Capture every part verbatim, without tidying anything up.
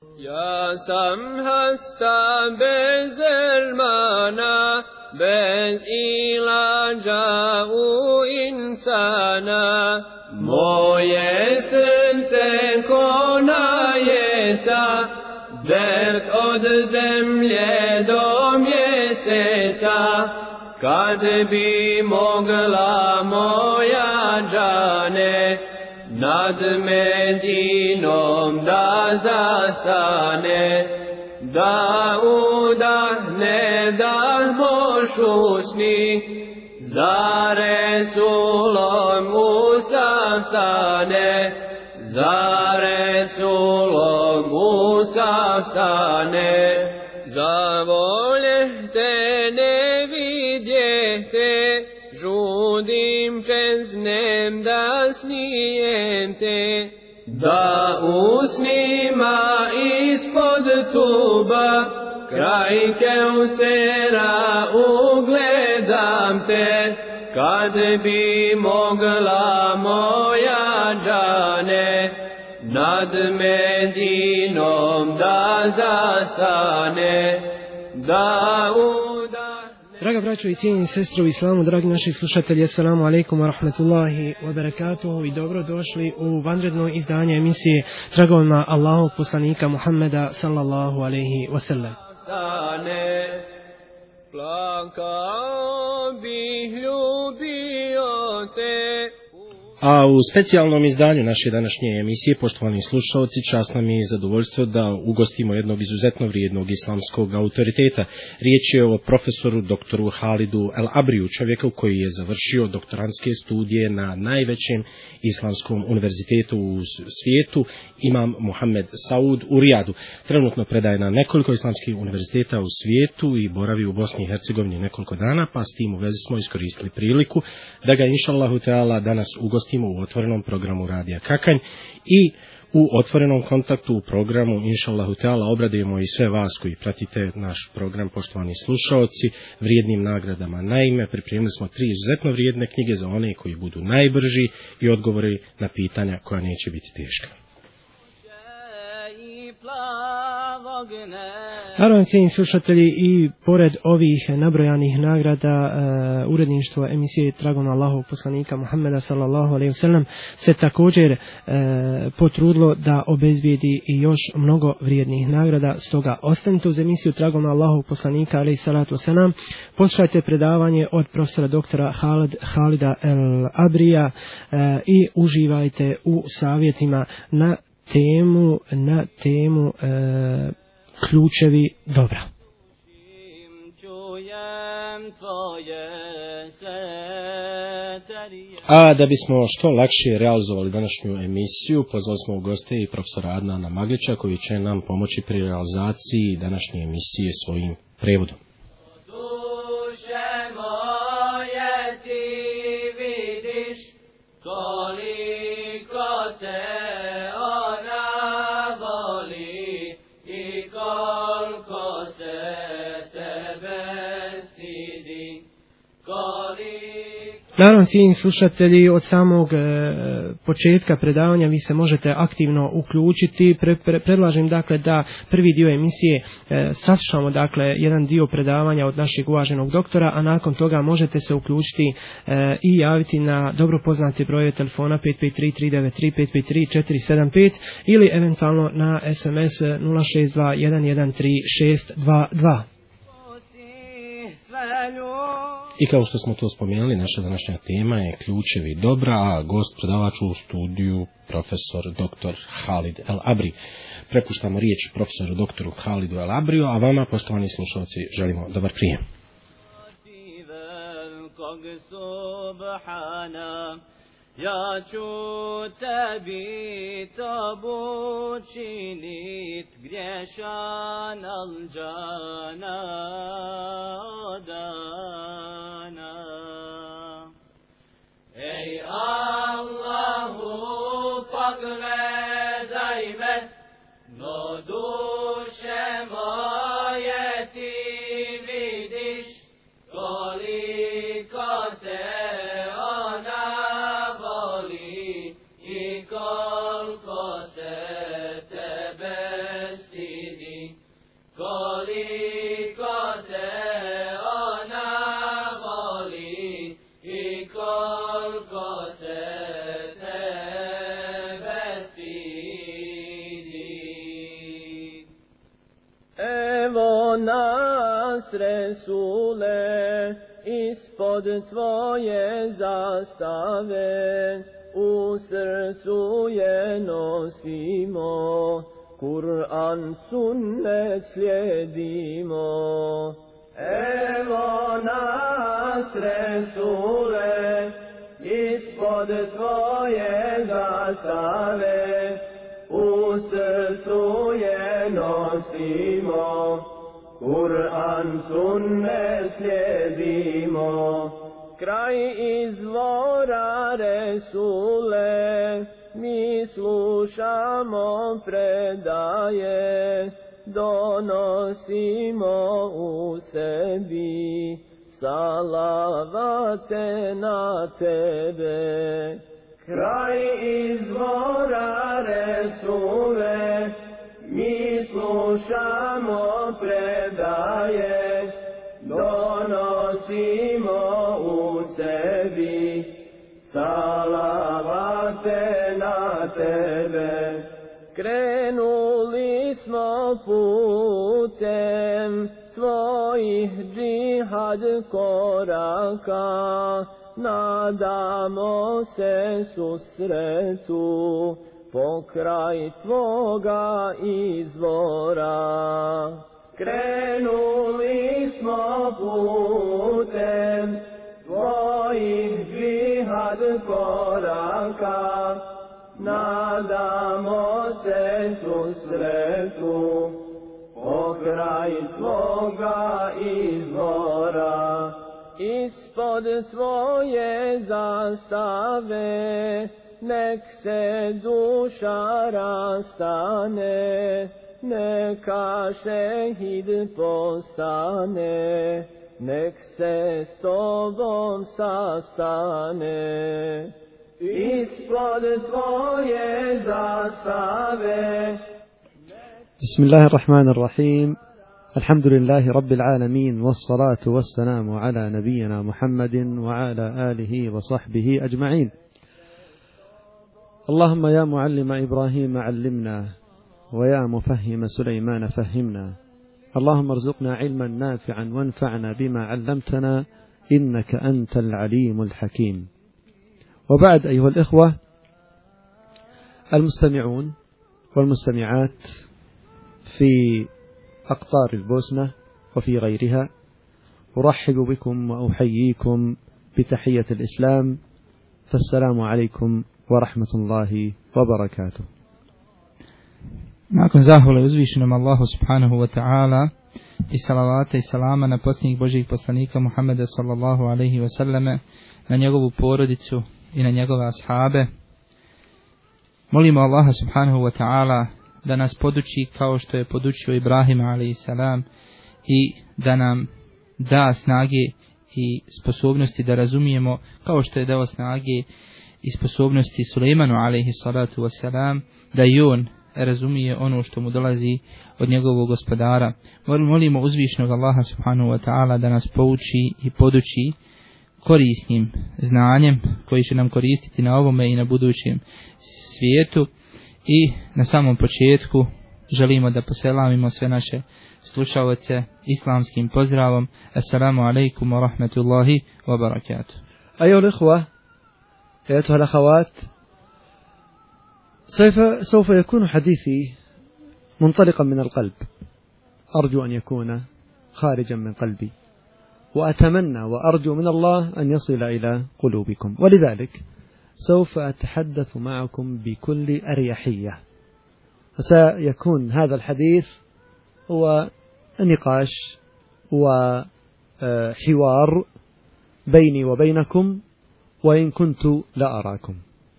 Ja sam hasta bez dermana, bez ilađa u insana. Moje srce ko najeca, dert od zemlje do mjeseca. Kad bi mogla moja džane nad Medinom da zastane, da udahne dah mošusni, za Resulom Musa stane, za Resulom Musa stane. Za volje te ne vidjehte, žudim čeznem da snijem te, da usnima ispod tuba, kraj Keusera ugledam te. Kad bi mogla moja džane nad Medinom da zastane, da udahne. Draga braćo i cijenjeni sestre u islamu, dragi naši slušatelji, assalamu alaikum wa rahmatullahi wa barakatuhu i dobrodošli u vanredno izdanje emisije Tragovima Allahovog poslanika Muhammeda sallallahu alaihi wa sallam. Plakao bih, ljubio te. A u specijalnom izdanju naše današnje emisije, poštovani slušalci, čast nam je i zadovoljstvo da ugostimo jednog izuzetno vrijednog islamskog autoriteta. Riječ je o profesoru doktoru Halidu El Abriju, čovjeku koji je završio doktorantske studije na najvećem islamskom univerzitetu u svijetu, Imam Muhammed Saud u Rijadu. Trenutno predaje na nekoliko islamskih univerziteta u svijetu i boravi u Bosni i Hercegovini nekoliko dana, pa s tim u vezi smo iskoristili priliku da ga inšallahu teala danas ugostimo u otvorenom programu Radija Kakanj i u otvorenom kontaktu u programu inšallahu teala obradujemo i sve vas koji pratite naš program, poštovani slušaoci, vrijednim nagradama. Naime, pripremili smo tri izuzetno vrijedne knjige za one koji budu najbrži i odgovori na pitanja koja neće biti teška. Naravno, cijenjeni slušatelji, i pored ovih nabrojanih nagrada uh, uredništvo emisije Tragom Allahovog poslanika Muhammeda sallallahu alejhi ve sellem se također uh, potrudilo da obezbijedi i još mnogo vrijednih nagrada. Stoga ostanite uz emisiju Tragom Allahovog poslanika alejhi salatu vesselam. Poslušajte predavanje od profesora doktora Halid, Halida El Abrija uh, i uživajte u savjetima na temu na temu uh, ključevi dobra. A da bismo što lakše realizovali današnju emisiju, pozvali smo u goste i profesora Adnana Maglića koji će nam pomoći pri realizaciji današnje emisije svojim prevodom. Naravno, cijenjeni slušatelji, od samog e, početka predavanja vi se možete aktivno uključiti. Pre, pre, predlažem dakle da prvi dio emisije e, saslušamo dakle jedan dio predavanja od našeg uvaženog doktora, a nakon toga možete se uključiti e, i javiti na dobro poznate brojeve telefona pet pet tri tri devet tri pet pet tri četiri sedam pet ili eventualno na es em es nula šest dva jedan jedan tri šest dva dva. I kao što smo to spomenuli, naša današnja tema je ključevi dobra, a gost predavač u studiju profesor doktor Halid El Abri. Prepuštamo riječ profesoru doktoru Halidu El Abriju, a vama, poštovani slušalci, želimo dobar prijem. Ja ću tebi tabu činit griješan alđana dana. Ej Allahu, pogledaj me, no duše moje ti vidiš, koliko te ona voli i koliko se tebe stidi. koliko te ona voli i koliko se tebe stidi. Evo nas, Resule, ispod tvoje zastave, u srcu je nosimo, Kur'an sunnet slijedimo. Evo nas, Resule, ispod tvoje zastave, u srcu je nosimo, Kur'an sunnet slijedimo. Kraj izvora, Resule, mi slušamo predaje, donosimo u sebi salavate na tebe. Kraj izvora, Resule, mi slušamo predaje, donosimo u sebi salavate na tebe. Krenuli smo putem tvojih džihad koraka, nadamo se susretu pokraj tvoga izvora. Krenuli smo putem tvojih džihad koraka, nadamo se susretu pokraj tvoga izvora. Ispod tvoje zastave nek se duša rastane, neka šehid postane, nek se s tobom sastane. Ispod tvoje zastave. بسم الله الرحمن الرحيم. الحمد لله رب العالمين، والصلاة والسلام على نبينا محمد وعلى آله وصحبه أجمعين. اللهم يا معلم إبراهيم علمنا، ويا مفهم سليمان فهمنا. اللهم ارزقنا علما نافعا وانفعنا بما علمتنا، إنك أنت العليم الحكيم. وبعد، أيها الإخوة المستمعون والمستمعات في أقطار البوسنة وفي غيرها، أرحب بكم وأحييكم بتحية الإسلام، فالسلام عليكم ورحمة الله وبركاته. Nakon zahvale uzvišenom Allahu subhanahu wa ta'ala i salavata i salama na posljednjih Božjih poslanika Muhammeda sallallahu alaihi wa sallame, na njegovu porodicu i na njegove ashabe, molimo Allaha subhanahu wa ta'ala da nas poduči kao što je podučio Ibrahima alaihi salam i da nam da snage i sposobnosti da razumijemo kao što je dao snage i sposobnosti Sulejmanu alaihi salatu wasalam da i on razumije ono što mu dolazi od njegovog gospodara. Molimo uzvišnog Allaha subhanahu wa ta'ala da nas pouči i poduči korisnim znanjem koji će nam koristiti na ovome i na budućem svijetu. I na samom početku želimo da poselamimo sve naše slušalce islamskim pozdravom. Assalamu alaikum wa rahmatullahi wa barakatuh. أيها الإخوة، أيتها الأخوات، سوف يكون حديثي منطلقا من القلب، أرجو أن يكون خارجا من قلبي، وأتمنى وأرجو من الله أن يصل إلى قلوبكم، ولذلك سوف أتحدث معكم بكل أريحية. سيكون هذا الحديث هو نقاش وحوار بيني وبينكم، وإن كنت لا أراكم.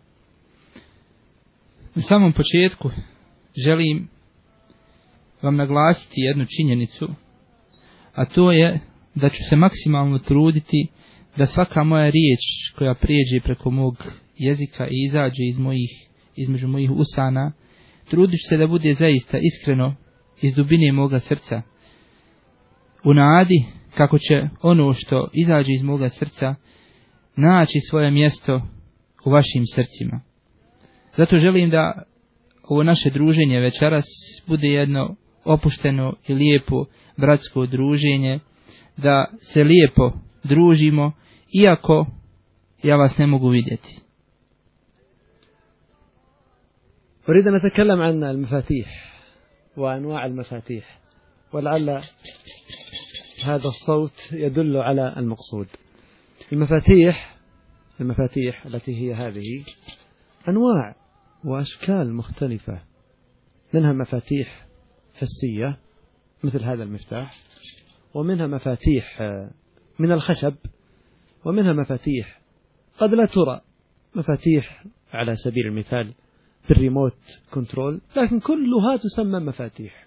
Na samom početku želim vam naglasiti jednu činjenicu, a to je da ću se maksimalno truditi da svaka moja riječ koja prijeđe preko mog jezika i izađe iz mojih, između mojih usana, trudit ću se da bude zaista iskreno iz dubine moga srca, u nadi kako će ono što izađe iz moga srca naći svoje mjesto u vašim srcima. Zato želim da ovo naše druženje večeras bude jedno opušteno i lijepo bratsko druženje, da se lijepo družimo, iako ja vas ne mogu vidjeti. أريد أن أتكلم عن المفاتيح وأنواع المفاتيح، ولعل هذا الصوت يدل على المقصود. المفاتيح المفاتيح التي هي هذه أنواع وأشكال مختلفة، منها مفاتيح حسية مثل هذا المفتاح، ومنها مفاتيح من الخشب، ومنها مفاتيح قد لا ترى، مفاتيح على سبيل المثال بالريموت كنترول، لكن كلها تسمى مفاتيح.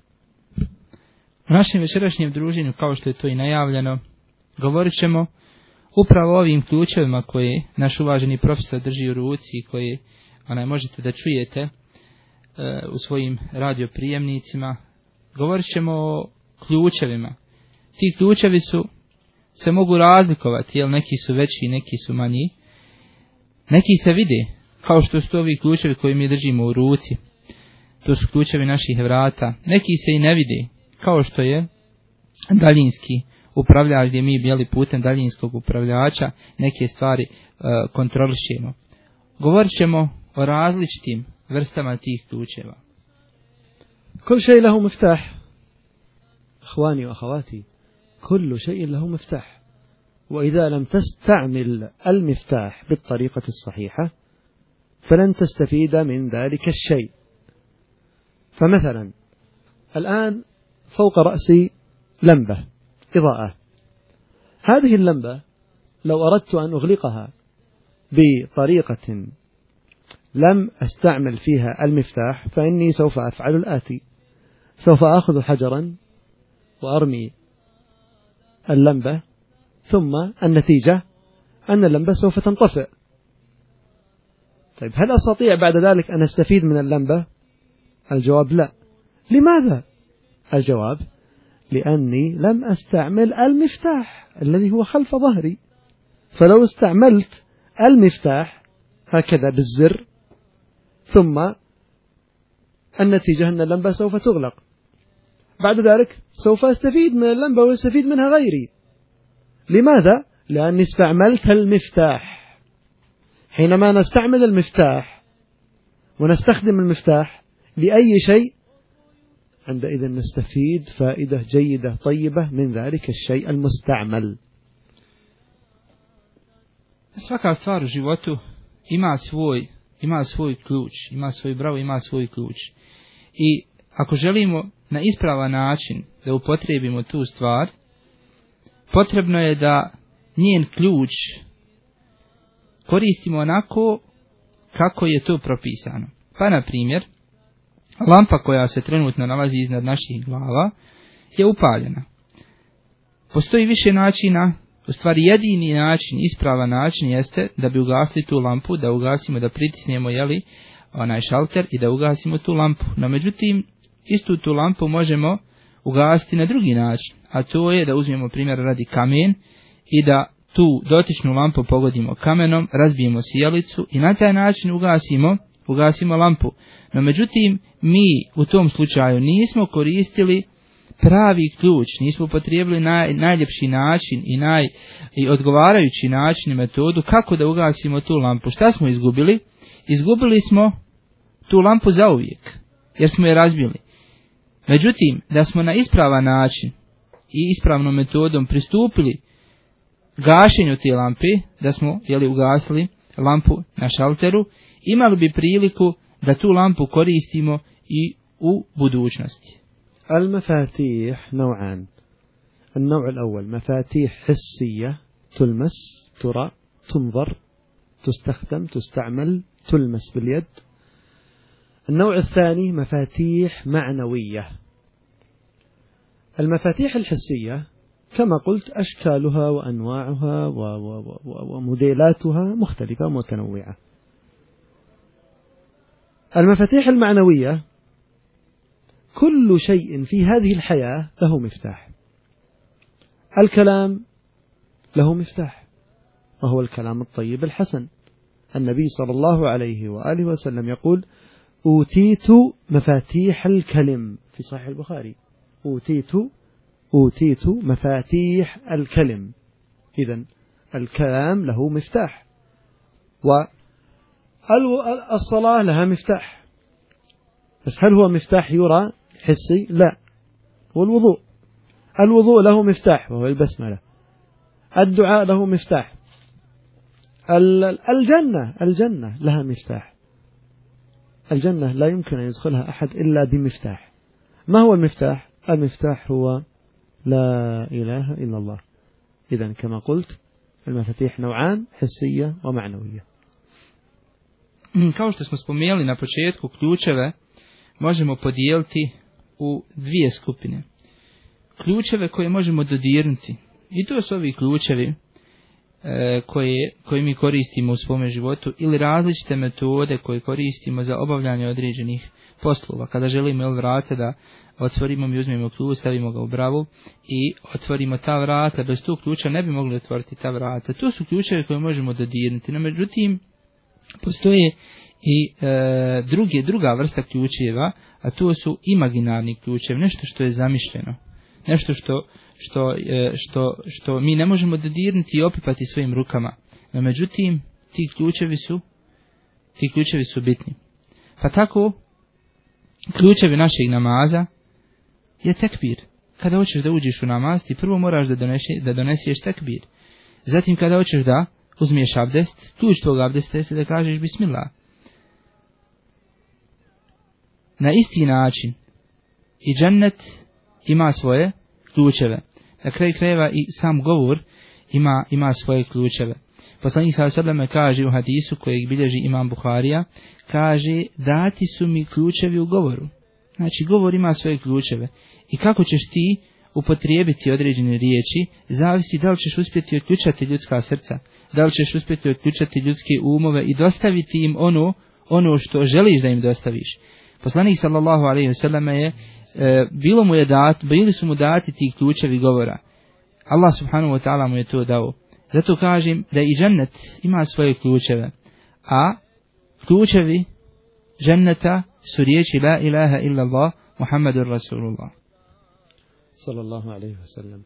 U našem večerašnjem druženju, kao što je to i najavljeno, govorit ćemo upravo ovim ključevima koje naš uvaženi profesor drži u ruci i koje onaj možete da čujete e, u svojim radioprijemnicima. Govorit ćemo o ključevima. Ti ključevi su, se mogu razlikovati, jer neki su veći, neki su manji. Neki se vide, kao što su ovi ključevi koji mi držimo u ruci. To su ključevi naših vrata. Neki se i ne vide, kao što je daljinski upravljač, gdje mi bijeli putem daljinskog upravljača neke stvari e, kontrolišemo. Govorit ćemo o različitim vrstama tih ključeva. كل شيء له مفتاح إخواني وأخواتي، كل شيء له مفتاح، وإذا لم تستعمل المفتاح بالطريقة الصحيحة فلن تستفيد من ذلك الشيء. فمثلا الآن فوق رأسي لمبة إضاءة، هذه اللمبة لو أردت أن أغلقها بطريقة لم أستعمل فيها المفتاح فإني سوف أفعل الآتي: سوف أخذ حجرا وأرمي اللمبة، ثم النتيجة أن اللمبة سوف تنطفئ. طيب هل أستطيع بعد ذلك أن أستفيد من اللمبة؟ الجواب لا. لماذا؟ الجواب لأني لم أستعمل المفتاح الذي هو خلف ظهري. فلو استعملت المفتاح هكذا بالزر، ثم النتيجة أن اللمبة سوف تغلق، بعد ذلك سوف أستفيد من اللمبة ويستفيد منها غيري. لماذا؟ لأني استعملت المفتاح. حينما نستعمل المفتاح ونستخدم المفتاح لأي شيء، عندئذ نستفيد فائدة جيدة طيبة من ذلك الشيء المستعمل. Svaka stvar u životu ima svoj, ima svoj ključ, ima svoj bravo, ima svoj ključ. I ako želimo na ispravan način da upotrijebimo tu stvar, potrebno je da njen ključ koristimo onako kako je to propisano. Pa na primjer, lampa koja se trenutno nalazi iznad naših glava je upaljena. Postoji više načina, u stvari jedini način, ispravan način jeste da bi ugasili tu lampu, da ugasimo, da pritisnemo jeli, onaj šalter i da ugasimo tu lampu. No međutim, istu tu lampu možemo ugasiti na drugi način, a to je da uzmemo primjer radi kamen i da tu dotičnu lampu pogodimo kamenom, razbijemo sijalicu i na taj način ugasimo, ugasimo lampu. No međutim, mi u tom slučaju nismo koristili pravi ključ, nismo upotrijebili naj, najljepši način i, naj, i odgovarajući način i metodu kako da ugasimo tu lampu. Šta smo izgubili? Izgubili smo tu lampu zauvijek, jer smo je razbili. Međutim, da smo na ispravan način i ispravnom metodom pristupili gašenju te lampe, da smo jeli, ugasili lampu na šalteru, imali bi priliku da tu lampu koristimo i u budućnosti. المفاتيح نوعان. النوع الأول مفاتيح حسية تلمس، ترى، تنظر، تستخدم، تستعمل، تلمس باليد. النوع الثاني مفاتيح معنوية. المفاتيح الحسية كما قلت أشكالها وأنواعها وموديلاتها مختلفة ومتنوعة. المفاتيح المعنوية كل شيء في هذه الحياة له مفتاح. الكلام له مفتاح، وهو الكلام الطيب الحسن. النبي صلى الله عليه وآله وسلم يقول: أوتيت مفاتيح الكلم، في صحيح البخاري: أوتيت أوتيت مفاتيح الكلم. إذن الكلام له مفتاح، والصلاة لها مفتاح، بس هل هو مفتاح يرى حسي؟ لا. والوضوء الوضوء له مفتاح وهو البسملة. الدعاء له مفتاح. الجنة الجنة لها مفتاح. الجنة لا يمكن أن يدخلها أحد إلا بمفتاح. ما هو المفتاح؟ المفتاح هو لا إله إلا الله. إذن كما قلت المفاتيح نوعان: حسية ومعنوية. Kao što smo spomenuli na početku, ključeve možemo podijeliti u dvije skupine. Ključeve koje možemo dodirnuti, i to su ovi ključevi e, koje, koje mi koristimo u svome životu, ili različite metode koje koristimo za obavljanje određenih poslova. Kada želimo jel, vrata da otvorimo, mi uzmemo ključ, stavimo ga u bravu i otvorimo ta vrata. Bez tog ključa ne bi mogli otvoriti ta vrata. To su ključevi koje možemo dodirnuti. No, međutim, postoje i e, druge, druga vrsta ključeva, a to su imaginarni ključevi, nešto što je zamišljeno, nešto što, što, e, što, što mi ne možemo dodirnuti i opipati svojim rukama. No, međutim, ti ključevi su, ti ključevi su bitni. Pa tako, ključevi našeg namaza je tekbir. Kada hoćeš da uđeš u namaz, ti prvo moraš da, donesi, da doneseš tekbir. Zatim, kada hoćeš da uzmiješ abdest, ključ tvog abdesta jeste da kažeš bismillah. Na isti način i džennet ima svoje ključeve. Na kraju krajeva i sam govor ima, ima svoje ključeve. Poslanik sallallahu alejhi ve sellem kaže u hadisu kojeg bilježi imam Buharija, kaže: dati su mi ključevi u govoru. Znači, govor ima svoje ključeve. I kako ćeš ti upotrijebiti određene riječi, zavisi da li ćeš uspjeti otključati ljudska srca, da li ćeš uspjeti otključati ljudske umove i dostaviti im ono, ono što želiš da im dostaviš. Poslanik sallallahu alejhi ve sellem je, e, bilo mu je dat, bili su mu dati ti ključevi govora. Allah subhanahu wa ta'ala mu je to dao. Zato kažem da i džennet ima svoje ključeve, a ključevi dženneta su riječi la ilaha illallah Muhammadur Rasulullah. صلى الله عليه وسلم.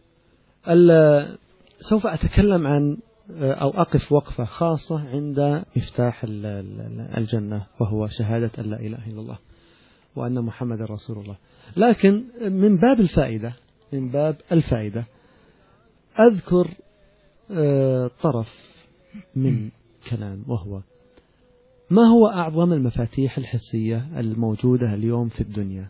سوف أتكلم عن أو أقف وقفة خاصة عند مفتاح الجنة، وهو شهادة أن لا إله إلا الله وأن محمد رسول الله. لكن من باب الفائدة من باب الفائدة أذكر طرف من كلام، وهو: ما هو أعظم المفاتيح الحسية الموجودة اليوم في الدنيا؟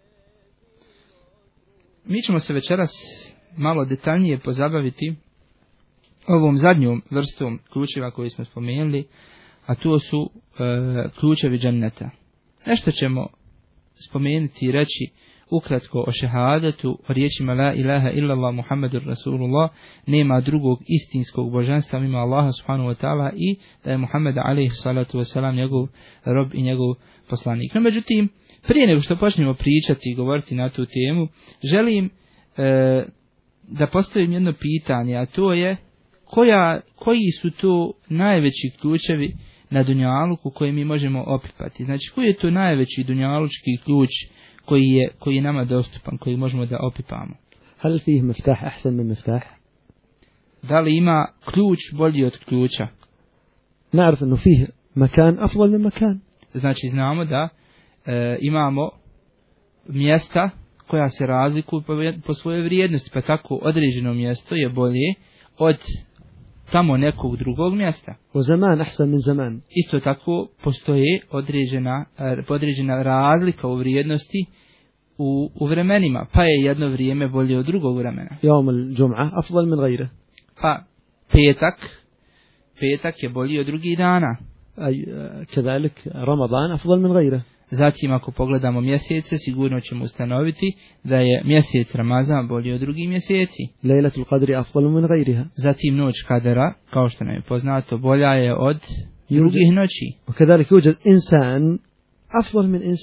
Mi ćemo se večeras malo detaljnije pozabaviti ovom zadnjom vrstom ključeva koju smo spomenuli, a to su e, ključevi dženneta. Nešto ćemo spomenuti i reći ukratko o šehadetu, o riječima la ilaha illallah Muhammadur Rasulullah, nema drugog istinskog božanstva mimo Allaha subhanahu wa ta'ala i da je Muhammed alejhi salatu wasalam njegov rob i njegov poslanik. No, međutim, prije nego što počnemo pričati i govoriti na tu temu, želim e, da postavim jedno pitanje, a to je koja, koji su to najveći ključevi na dunjaluku koje mi možemo opipati. Znači, koji je to najveći dunjalučki ključ koji je, koji je nama dostupan, koji možemo da opipamo? هل فيه مفتاح أحسن من مفتاح؟ Da li ima ključ bolji od ključa? نعرف أنه فيه مكان أفضل من مكان. Znači, znamo da e, imamo mjesta koja se razlikuju po, po svojoj vrijednosti, pa tako određeno mjesto je bolje od tamo nekog drugog mjesta. وزمان أحسن من زمان. Isto tako postoje određena, određena razlika u vrijednosti u, u vremenima, pa je jedno vrijeme bolje od drugog vremena. يوم الجمعة أفضل من غيره. Pa petak, petak je bolji od drugih dana. أي كذلك رمضان أفضل من غيره. Zatim ako pogledamo mjesece, sigurno ćemo ustanoviti da je mjesec Ramazan bolji od drugih mjeseci. ليلة القدر أفضل من غيرها. Zatim noć Kadera, kao što nam je poznato, bolja je od drugih noći. وكذلك يوجد إنسان أفضل من إنسان.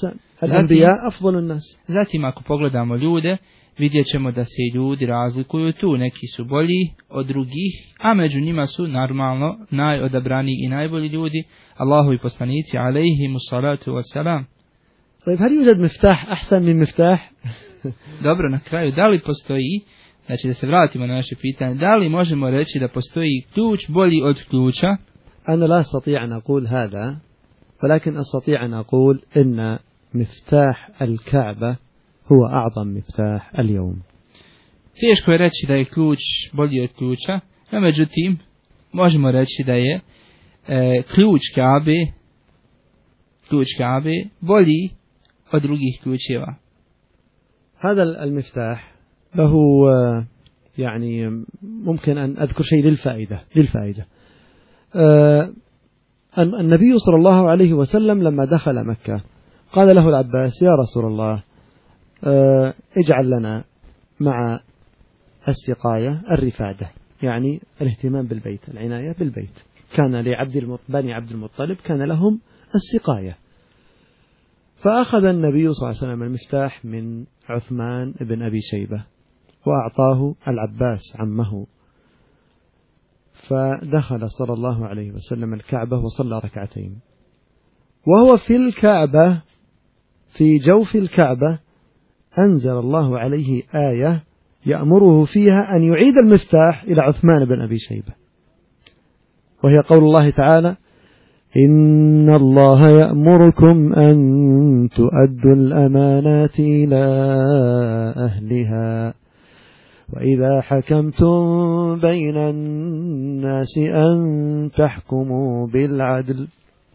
الأنبياء أفضل الناس. Zatim ako pogledamo ljude, vidjet ćemo da se i ljudi razlikuju tu, neki su bolji od drugih, a među njima su normalno najodabraniji i najbolji ljudi, Allahovi poslanici, alejhimu salatu wassalam. طيب هل يوجد مفتاح أحسن من مفتاح؟ Dobro, na kraju, da li postoji, znači da se vratimo na naše pitanje, da li možemo reći da postoji ključ bolji od ključa? أنا لا أستطيع أن أقول هذا، ولكن أستطيع أن أقول إن مفتاح الكعبة هو أعظم مفتاح اليوم. Teško je reći da je ključ bolji od ključa, no međutim, možemo reći da je e, ključ Kabe, ključ Kabe bolji od drugih ključeva. هذا المفتاح له يعني ممكن أن أذكر شيء للفائدة للفائدة. النبي صلى الله عليه وسلم لما دخل مكة قال له العباس: يا رسول الله، اجعل لنا مع السقاية الرفادة، يعني الاهتمام بالبيت، العناية بالبيت. كان لعبد بني عبد المطلب كان لهم السقاية، فأخذ النبي صلى الله عليه وسلم المفتاح من عثمان بن أبي شيبة وأعطاه العباس عمه، فدخل صلى الله عليه وسلم الكعبة وصلى ركعتين، وهو في الكعبة في جوف الكعبة أنزل الله عليه آية يأمره فيها أن يعيد المفتاح إلى عثمان بن أبي شيبة، وهي قول الله تعالى: إن الله يأمركم أن تؤدوا الأمانات إلى أهلها وإذا حكمتم بين الناس أن تحكموا بالعدل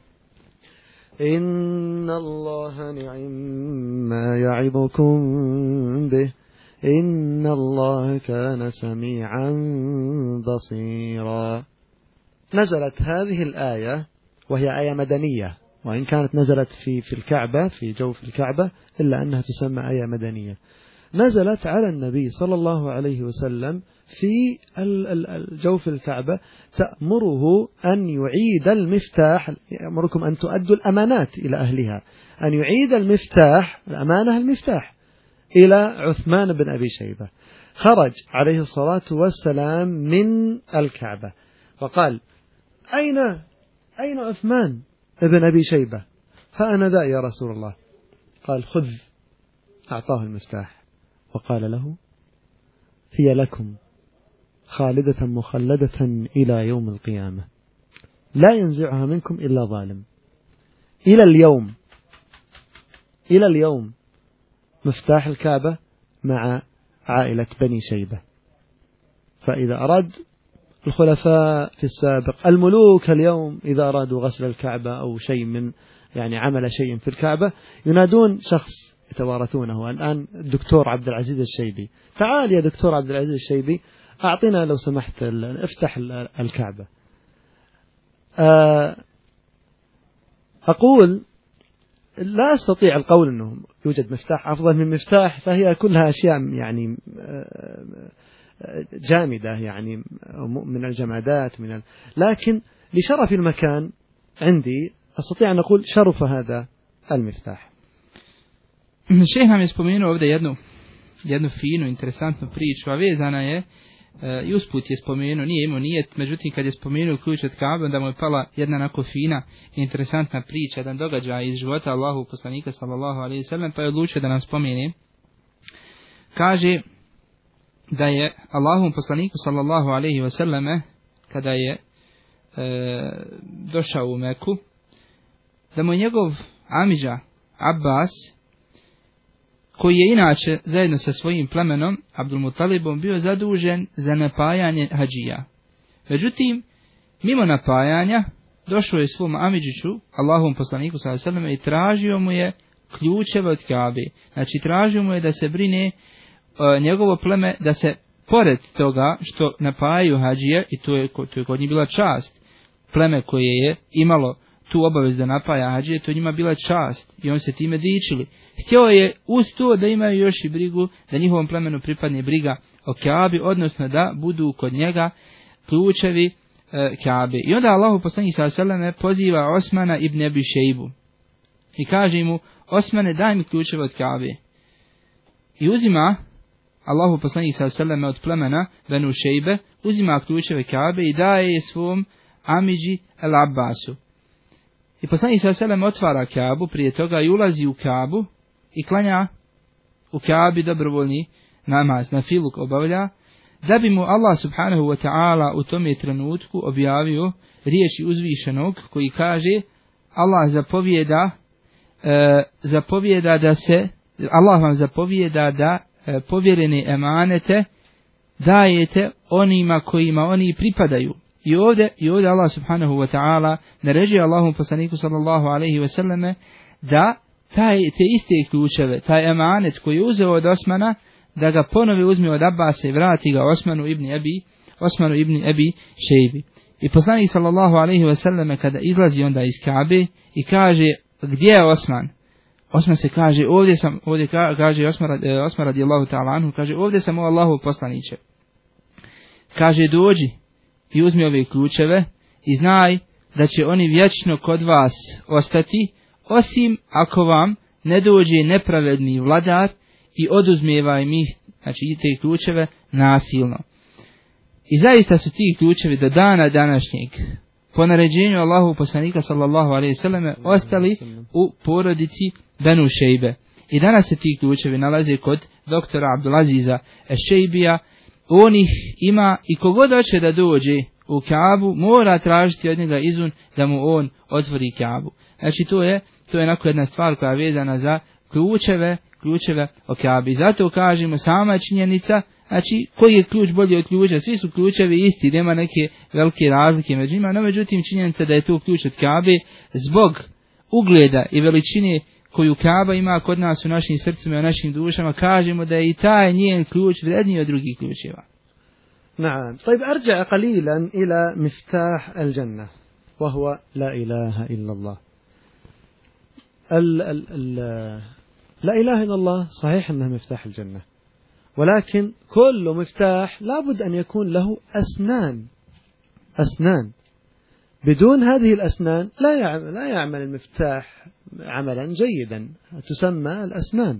إن الله نعم ما يعظكم به إن الله كان سميعا بصيرا. نزلت هذه الآية وهي آية مدنية، وإن كانت نزلت في في الكعبة في جوف الكعبة إلا أنها تسمى آية مدنية. نزلت على النبي صلى الله عليه وسلم في جوف الكعبة تأمره أن يعيد المفتاح، يأمركم أن تؤدوا الأمانات إلى أهلها، أن يعيد المفتاح، الأمانة المفتاح، إلى عثمان بن أبي شيبة. خرج عليه الصلاة والسلام من الكعبة وقال: أين أين عثمان بن أبي شيبة؟ فأنا ذا يا رسول الله. قال: خذ. أعطاه المفتاح وقال له: هي لكم خالدة مخلدة إلى يوم القيامة، لا ينزعها منكم إلا ظالم. إلى اليوم إلى اليوم مفتاح الكعبة مع عائلة بني شيبة. فإذا أراد الخلفاء في السابق، الملوك اليوم، إذا أرادوا غسل الكعبة أو شيء من يعني عمل شيء في الكعبة ينادون شخص يتوارثونه. الآن الدكتور عبد العزيز الشيبي، تعال يا دكتور عبد العزيز الشيبي أعطنا لو سمحت افتح الكعبة. أقول لا أستطيع القول أنه يوجد مفتاح أفضل من مفتاح، فهي كلها أشياء يعني جامدة، يعني من الجمادات من ال... لكن لشرف المكان عندي أستطيع أن أقول شرف هذا المفتاح. Šejh nam je spomenuo ovdje jednu, jednu finu, interesantnu priču, a vezana je, i usput je spomenuo, nije imao nijet, međutim kad je spomenuo ključ od Kabe, onda mu je pala jedna onako fina i interesantna priča, jedan događaj iz života Allahu poslanika sallallahu alejhi ve sellem, pa je odlučio da nam spomene. Kaže da je Allahom poslaniku sallallahu alejhi ve selleme, kada je e, došao u Meku, da mu je njegov amidža Abbas, koji je inače zajedno sa svojim plemenom Abdul Mutalibom bio zadužen za napajanje hađija. Međutim, mimo napajanja došao je svom amidžiću, Allahom poslaniku sallallahu alejhi ve selleme, i tražio mu je ključeve od Kabe. Znači tražio mu je da se brine uh, njegovo pleme, da se pored toga što napajaju hađije, i to je, to je kod njih bila čast, pleme koje je imalo tu obavezu da napaja hađije, to njima bila čast i on se time dičili. Htio je uz to da imaju još i brigu, da njihovom plemenu pripadne briga o Kabi, odnosno da budu kod njega ključevi e, Kabe. I onda Allahu poslanik sallallahu alejhi ve sellem poziva Osmana ibn Abi Šejbu i kaže mu: Osmane, daj mi ključeve od Kabe. I uzima Allahu poslanik sallallahu alejhi ve sellem od plemena Benu Šejbe, uzima ključeve Kabe i daje je svom amidži El Abbasu. I poslanik sallallahu alejhi ve sellem otvara Kabu prije toga i ulazi u Kabu i klanja u Kabi dobrovoljni namaz, na filuk obavlja, da bi mu Allah subhanahu wa ta'ala u tom je trenutku objavio riječi uzvišenog koji kaže: Allah zapovijeda, e, zapovijeda da se, Allah vam zapovijeda da e, povjerene emanete dajete onima kojima oni pripadaju. I ovdje, i ovdje Allah subhanahu wa ta'ala naređuje Allahom poslaniku sallallahu alaihi wa sallame da taj, te iste ključeve, taj emanet koji je uzeo od Osmana, da ga ponovi uzme od Abbasa i vrati ga Osmanu ibn Abi, Osmanu ibn Abi Šejbi. I poslanik sallallahu alejhi ve selleme kada izlazi onda iz Kabe i kaže: gdje je Osman? Osman se kaže: ovdje sam, ovdje kaže Osman, Osman radijallahu ta'ala anhu, kaže: ovdje sam, o Allahov poslaniče. Kaže: dođi i uzmi ove ključeve i znaj da će oni vječno kod vas ostati, osim ako vam ne dođe nepravedni vladar i oduzmeva im ih, znači i te ključeve, nasilno. I zaista su ti ključevi do dana današnjeg, po naređenju Allahu poslanika sallallahu alejhi ve selleme, ostali u porodici Benu Šejbe. I danas se ti ključevi nalaze kod doktora Abdulaziza Ešejbija. On ih ima i kogod hoće da dođe u Kabu, mora tražiti od njega izun da mu on otvori Kabu. Znači to je, to je onako jedna stvar koja je vezana za ključeve, ključeve o Kabi. Zato kažemo, sama činjenica, znači koji je ključ bolji od ključa, svi su ključevi isti, nema neke velike razlike među njima, no međutim činjenica da je to ključ od Kabe zbog ugleda i veličine koju Kaba ima kod nas u našim srcima i u našim dušama, kažemo da je i taj njen ključ vredniji od drugih ključeva. نعم. طيب أرجع قليلا إلى مفتاح الجنة وهو لا إله إلا الله. ال ال ال لا إله إلا الله صحيح أنه مفتاح الجنة، ولكن كل مفتاح لابد أن يكون له أسنان. أسنان بدون هذه الأسنان لا يعمل, لا يعمل المفتاح عملا جيدا، تسمى الأسنان.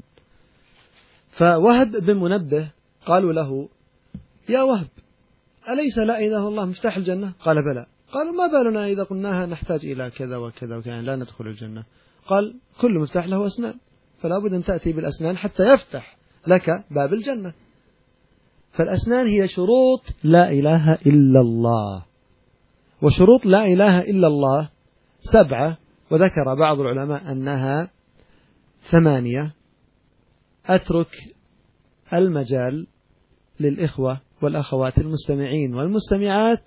فوهب بن منبه قالوا له: يا وهب، أليس لا إله إلا الله مفتاح الجنة؟ قال: بلى. قالوا: ما بالنا إذا قلناها نحتاج إلى كذا وكذا وكذا لا ندخل الجنة؟ قال: كل مفتاح له أسنان، فلا بد أن تأتي بالأسنان حتى يفتح لك باب الجنة. فالأسنان هي شروط لا إله إلا الله، وشروط لا إله إلا الله سبعة، وذكر بعض العلماء أنها ثمانية. أترك المجال للإخوة والأخوات المستمعين والمستمعات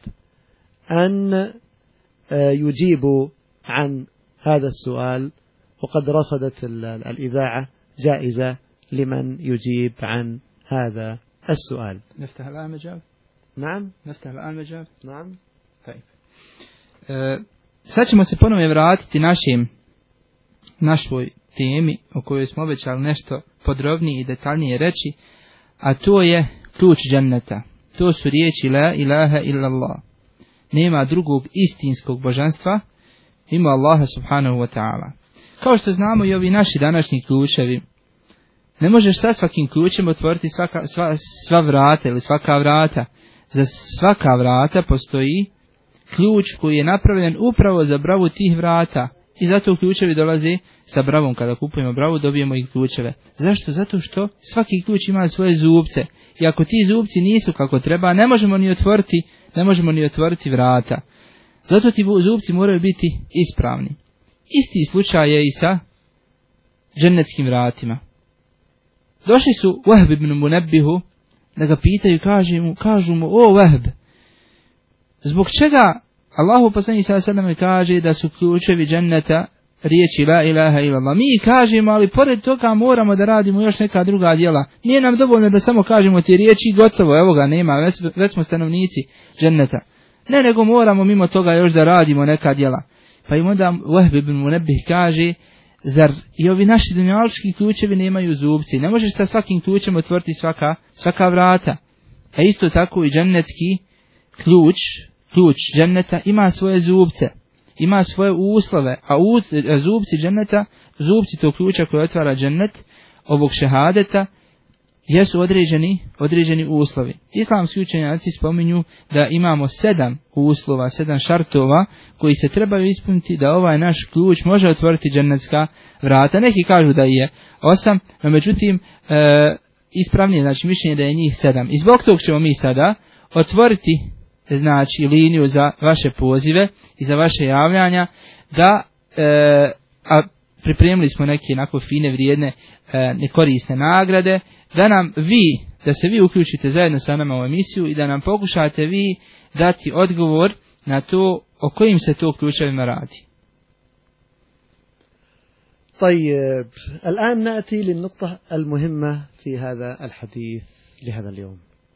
أن يجيبوا عن هذا السؤال، وقد رصدت الإذاعة جائزة لمن يجيب عن هذا السؤال. نفتح الآن مجال. نعم. نفتح الآن مجال. نعم. طيب. Uh, sad ćemo se ponovno vratiti našim, našoj temi o kojoj smo obećali nešto podrobnije i detaljnije reći, a to je ključ dženneta. To su riječi la ilaha illallah. Nema drugog istinskog božanstva mimo Allaha subhanahu wa ta'ala. Kao što znamo i ovi naši današnji ključevi, ne možeš sa svakim ključem otvoriti svaka, sva, sva vrata ili svaka vrata. Za svaka vrata postoji ključ koji je napravljen upravo za bravu tih vrata. I zato ključevi dolaze sa bravom. Kada kupujemo bravu, dobijemo i ključeve. Zašto? Zato što svaki ključ ima svoje zubce. I ako ti zubci nisu kako treba, ne možemo ni otvoriti, ne možemo ni otvoriti vrata. Zato ti zubci moraju biti ispravni. Isti slučaj je i sa džennetskim vratima. Došli su Wahb ibn Munabbihu da ga pitaju, kažu mu, kažu mu: o Wahb, zbog čega Allahu poslanik sallallahu alejhi ve sellem kaže da su ključevi dženneta riječi la ilaha illallah? Mi kažemo, ali pored toga moramo da radimo još neka druga djela. Nije nam dovoljno da samo kažemo te riječi, gotovo, evo ga, nema, već, već smo stanovnici dženneta. Ne, nego moramo mimo toga još da radimo neka djela. Pa im onda Wahb ibn Munabbih kaže: zar i ovi naši dunjalučki ključevi nemaju zubci? Ne možeš sa svakim ključem otvoriti svaka, svaka vrata. A isto tako i džennetski ključ, ključ dženneta ima svoje zubce. ima svoje uslove, a uz, zupci dženneta, zupci tog ključa koji otvara džennet, ovog šehadeta, jesu određeni, određeni uslovi. Islamski učenjaci spominju da imamo sedam uslova, sedam šartova koji se trebaju ispuniti da ovaj naš ključ može otvoriti džennetska vrata. Neki kažu da je osam, no međutim e, ispravnije, znači mišljenje da je njih sedam. I zbog tog ćemo mi sada otvoriti, znači, liniju za vaše pozive i za vaše javljanja, da e, a pripremili smo neke onako fine, vrijedne, e, nekorisne nagrade, da nam vi, da se vi uključite zajedno sa nama u emisiju i da nam pokušate vi dati odgovor na to o kojim se to ključevima radi. طيب الآن نأتي للنقطة المهمة في هذا الحديث لهذا اليوم.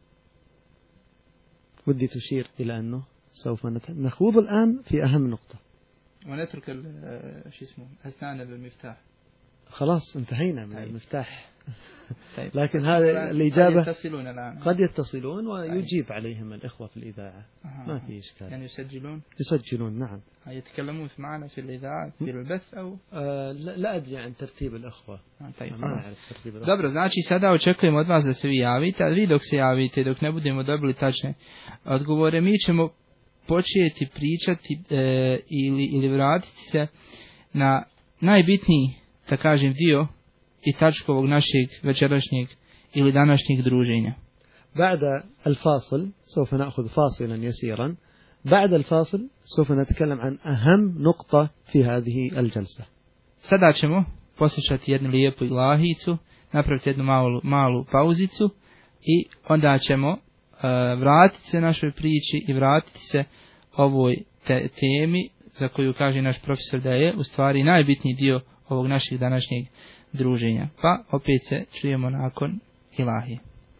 ودي تشير إلى أنه سوف نخوض الآن في أهم نقطة. ونترك شو اسمه أسنان المفتاح. خلاص انتهينا من طيب. المفتاح. طيب. لكن هذه الإجابة قد يتصلون الآن. قد يتصلون ويجيب عليهم الإخوة في الإذاعة. آه. ما في إشكال. يعني يسجلون؟ يسجلون نعم. يتكلمون معنا في الإذاعة في البث أو؟ آه لا, لا أدري عن ترتيب الأخوة. آه طيب. ما أعرف ترتيب الأخوة. Dobro, znači sada očekujemo od vas da se vi javite, a vi dok se javite, dok ne budemo dobili tačne odgovore, mi ćemo početi pričati e, ili, ili vratiti se na najbitniji, da kažem, dio i tačku ovog našeg večerašnjeg ili današnjeg druženja. بعد الفاصل سوف نأخذ فاصلا يسيرا. بعد الفاصل سوف نتكلم عن أهم نقطة في هذه الجلسة. Sada ćemo poslušati jednu lijepu ilahicu, napraviti jednu malu, malu pauzicu i onda ćemo uh, vratiti se našoj priči i vratiti se ovoj te, temi za koju kaže naš profesor da je u stvari najbitniji dio ovog našeg današnjeg druženja. Pa opet se čujemo nakon ilahije.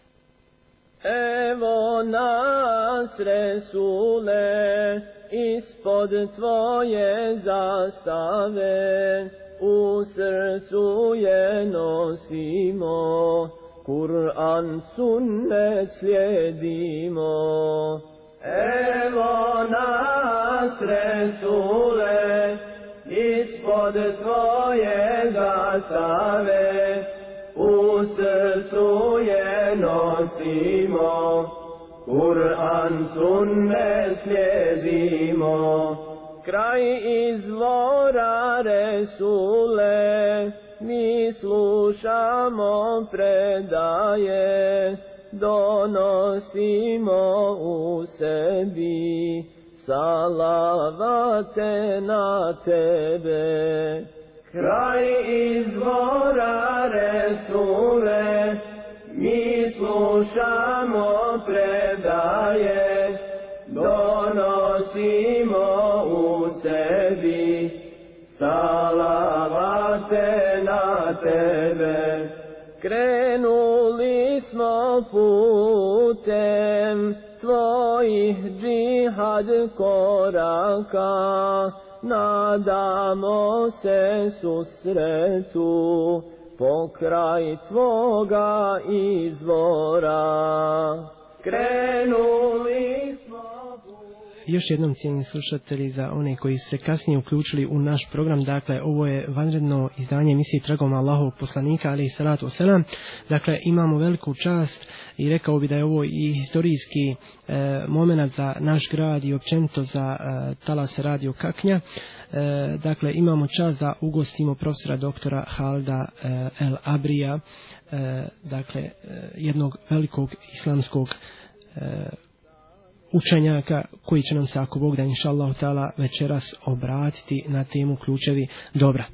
Evo nas, Resule, ispod tvoje zastave, u srcu je nosimo, Kur'an sunnet slijedimo. Evo nas, Resule, ispod tvoje zastave, u srcu je nosimo, Kur'an sunnet slijedimo. Kraj izvora Resule, mi slušamo predaje, donosimo u sebi salavate na tebe. Kraj izvora Resule, mi slušamo predaje, donosimo u sebi salavate na tebe. Krenuli smo putem tvojih džihad koraka, nadamo se susretu pokraj tvoga izvora. Krenuli smo. Još jednom, cijenjeni slušatelji, za one koji se kasnije uključili u naš program, dakle ovo je vanredno izdanje emisije Tragom Allahovog poslanika alejhi salatu vesselam. Dakle imamo veliku čast i rekao bi da je ovo i historijski e, momenat za naš grad i općenito za e, talase radio Kaknja. E, dakle imamo čast da ugostimo profesora doktora Halida e, El Abrija, e, dakle e, jednog velikog islamskog e, učenjaka koji će nam se, ako Bog da, inša Allahu ta'ala, večeras obratiti na temu ključevi dobra.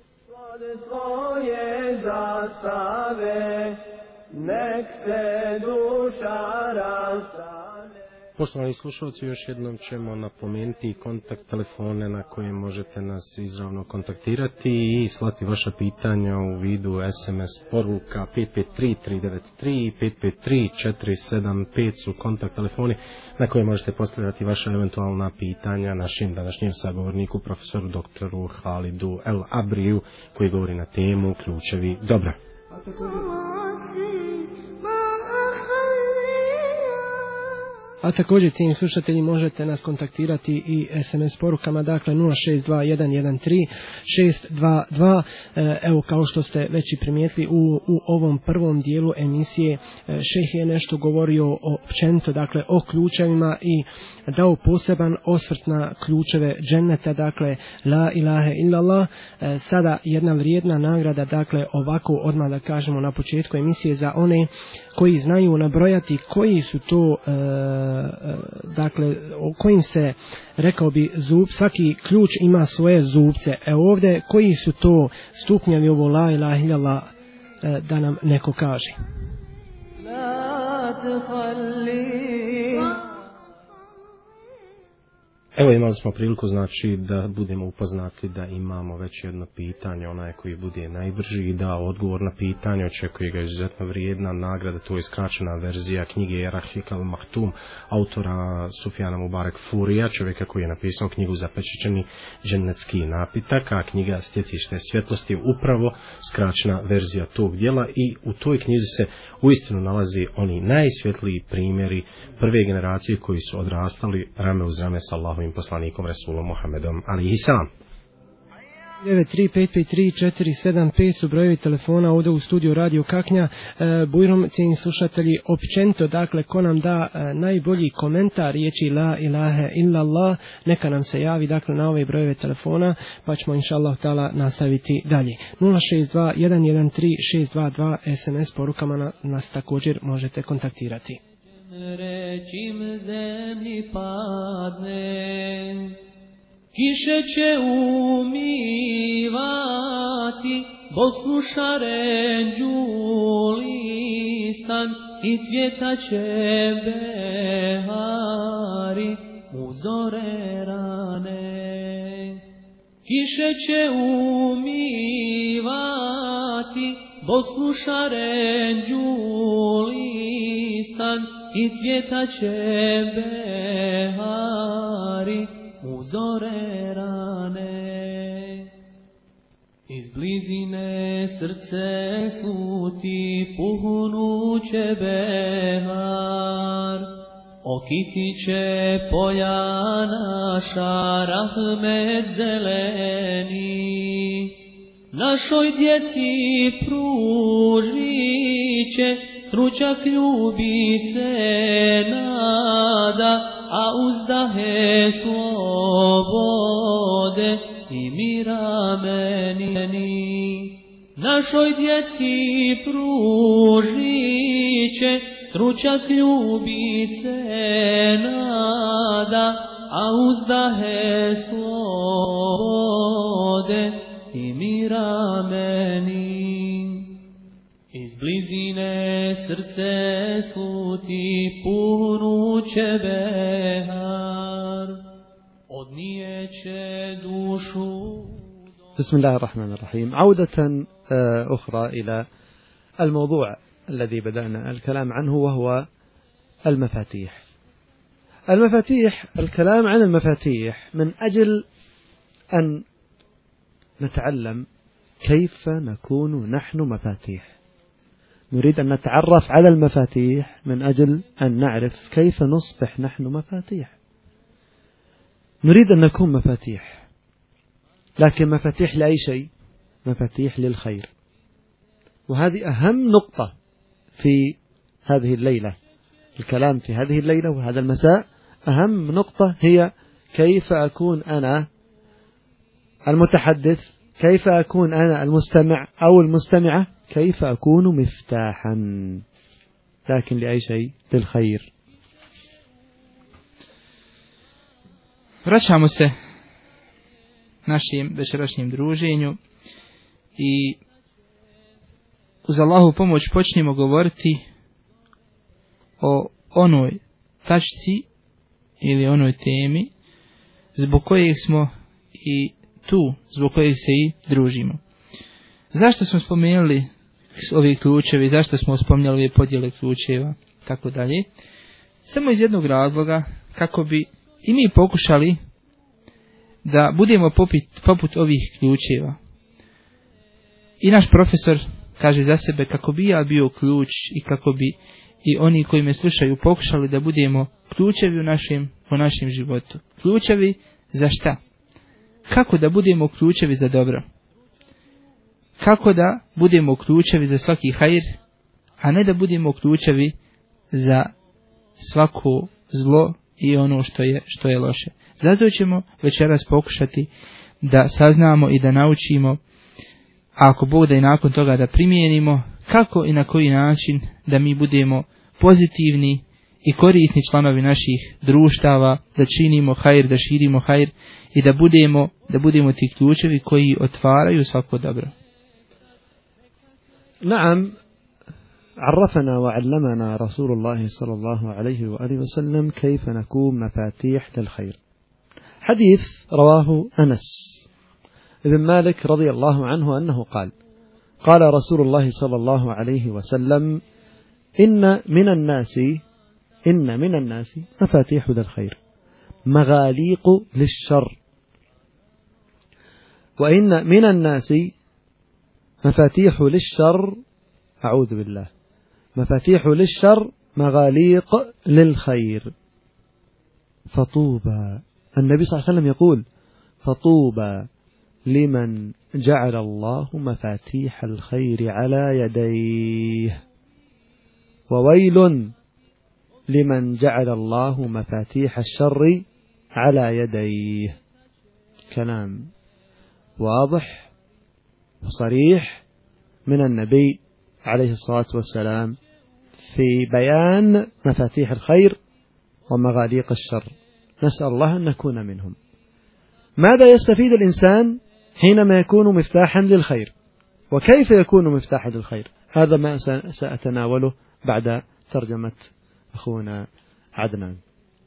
Tvoje zastave, nek se duša rastane. Poštovani slušalci, još jednom ćemo napomenuti kontakt telefone na koje možete nas izravno kontaktirati i slati vaša pitanja u vidu es em es poruka pet pet tri tri devet tri i pet pet tri četiri sedam pet su kontakt telefoni na koje možete postavljati vaša eventualna pitanja našim današnjem sagovorniku, profesoru doktoru Halidu El Abriju, koji govori na temu ključevi dobra. A također, cijeni slušatelji, možete nas kontaktirati i es em es porukama, dakle nula šest dva jedan jedan tri šest dva dva. Evo, kao što ste već i primijetili, u, u ovom prvom dijelu emisije šejh je nešto govorio o općenito, dakle o ključevima i dao poseban osvrt na ključeve dženneta, dakle la ilaha illallah. Sada jedna vrijedna nagrada, dakle ovako odmah da kažemo na početku emisije za one koji znaju nabrojati koji su to, e, dakle o kojim se, rekao bi, zub, svaki ključ ima svoje zubce. Evo ovdje koji su to stupnjevi ovo la ilaha illallah, e, da nam neko kaže. Evo, imali smo priliku, znači, da budemo upoznati da imamo već jedno pitanje, onaj koji bude najbrži i da odgovor na pitanje, očekuje ga izuzetno vrijedna nagrada. To je skraćena verzija knjige Ar-Rahiq al-Maktum autora Sufjana Mubarek Furija, čovjeka koji je napisao knjigu Zapečaćeni džennetski napitak, a knjiga Stjecište svjetlosti je upravo skraćena verzija tog djela i u toj knjizi se uistinu nalazi oni najsvjetliji primjeri prve generacije koji su odrastali rame uz rame s Allahovim poslanikom Resulom Muhammedom alejhi selam. devet tri pet pet tri četiri sedam pet su brojevi telefona ovdje u studiju Radio Kaknja. E, bujrom, cijeni slušatelji, općenito, dakle, ko nam da e, najbolji komentar riječi la ilaha illallah, neka nam se javi, dakle, na ove brojeve telefona, pa ćemo inšallah ta'ala nastaviti dalje. nula šest dva jedan jedan tri šest dva dva, es em es porukama na, nas također možete kontaktirati. Čim zemlji padne, kiše će umivati Bosnu, Šarenđu, Listan i cvjeta će behari u zore rane. Kiše će umivati Bosnu, Šarenđu, Listan i cvjeta će behari u zore rane. Iz blizine srce sluti puhunuće behar, okiti će polja naša rahmet zeleni. Našoj djeci pružiće stručak ljubice nada, a uzdahe slobode i mira meni. Našoj djeci pružiće stručak ljubice nada, a uzdahe slobode i mira meni. Iz blizine srce sluti punuće behar, odnijeće dušu. بسم الله الرحمن الرحيم. عودة أخرى إلى الموضوع الذي بدأنا الكلام عنه وهو المفاتيح. المفاتيح، الكلام عن المفاتيح من أجل أن نتعلم كيف نكون نحن مفاتيح. نريد أن نتعرف على المفاتيح من أجل أن نعرف كيف نصبح نحن مفاتيح. نريد أن نكون مفاتيح، لكن مفاتيح لأي شيء؟ مفاتيح للخير. وهذه أهم نقطة في هذه الليلة. الكلام في هذه الليلة وهذا المساء أهم نقطة هي كيف أكون أنا المتحدث، كيف أكون أنا المستمع أو المستمعة، كيف أكون مفتاحا، لكن لأي شيء؟ للخير. Vraćamo se našem večerašnjem druženju i uz Allahu pomoć počnemo govoriti o onoj tačci ili onoj temi zbog kojeg smo i tu, zbog kojeg se i družimo. Zašto smo spomenuli ove ključevi, zašto smo spominjali ove podjele ključeva, tako dalje? Samo iz jednog razloga, kako bi i mi pokušali da budemo poput, poput ovih ključeva. I naš profesor kaže za sebe kako bi ja bio ključ i kako bi i oni koji me slušaju pokušali da budemo ključevi u našem, u našem životu. Ključevi za šta? Kako da budemo ključevi za dobro? Kako da budemo ključevi za svaki hajr, a ne da budemo ključevi za svako zlo i ono što je, što je loše. Zato ćemo večeras pokušati da saznamo i da naučimo, a ako Bog da i nakon toga da primijenimo, kako i na koji način da mi budemo pozitivni i korisni članovi naših društava, da činimo hajr, da širimo hajr i da budemo, da budemo ti ključevi koji otvaraju svako dobro. نعم عرفنا وعلمنا رسول الله صلى الله عليه وآله وسلم كيف نكون مفاتيح للخير. حديث رواه أنس بن مالك رضي الله عنه أنه قال قال رسول الله صلى الله عليه وسلم إن من الناس إن من الناس مفاتيح للخير مغاليق للشر وإن من الناس مفاتيح للشر أعوذ بالله مفاتيح للشر مغاليق للخير فطوبى النبي صلى الله عليه وسلم يقول فطوبى لمن جعل الله مفاتيح الخير على يديه وويل لمن جعل الله مفاتيح الشر على يديه. كلام واضح وصريح من النبي عليه الصلاة والسلام في بيان مفاتيح الخير ومغاليق الشر. نسأل الله أن نكون منهم. ماذا يستفيد الإنسان حينما يكون مفتاحا للخير؟ وكيف يكون مفتاحا للخير؟ هذا ما سأتناوله بعد ترجمة أخونا عدنان.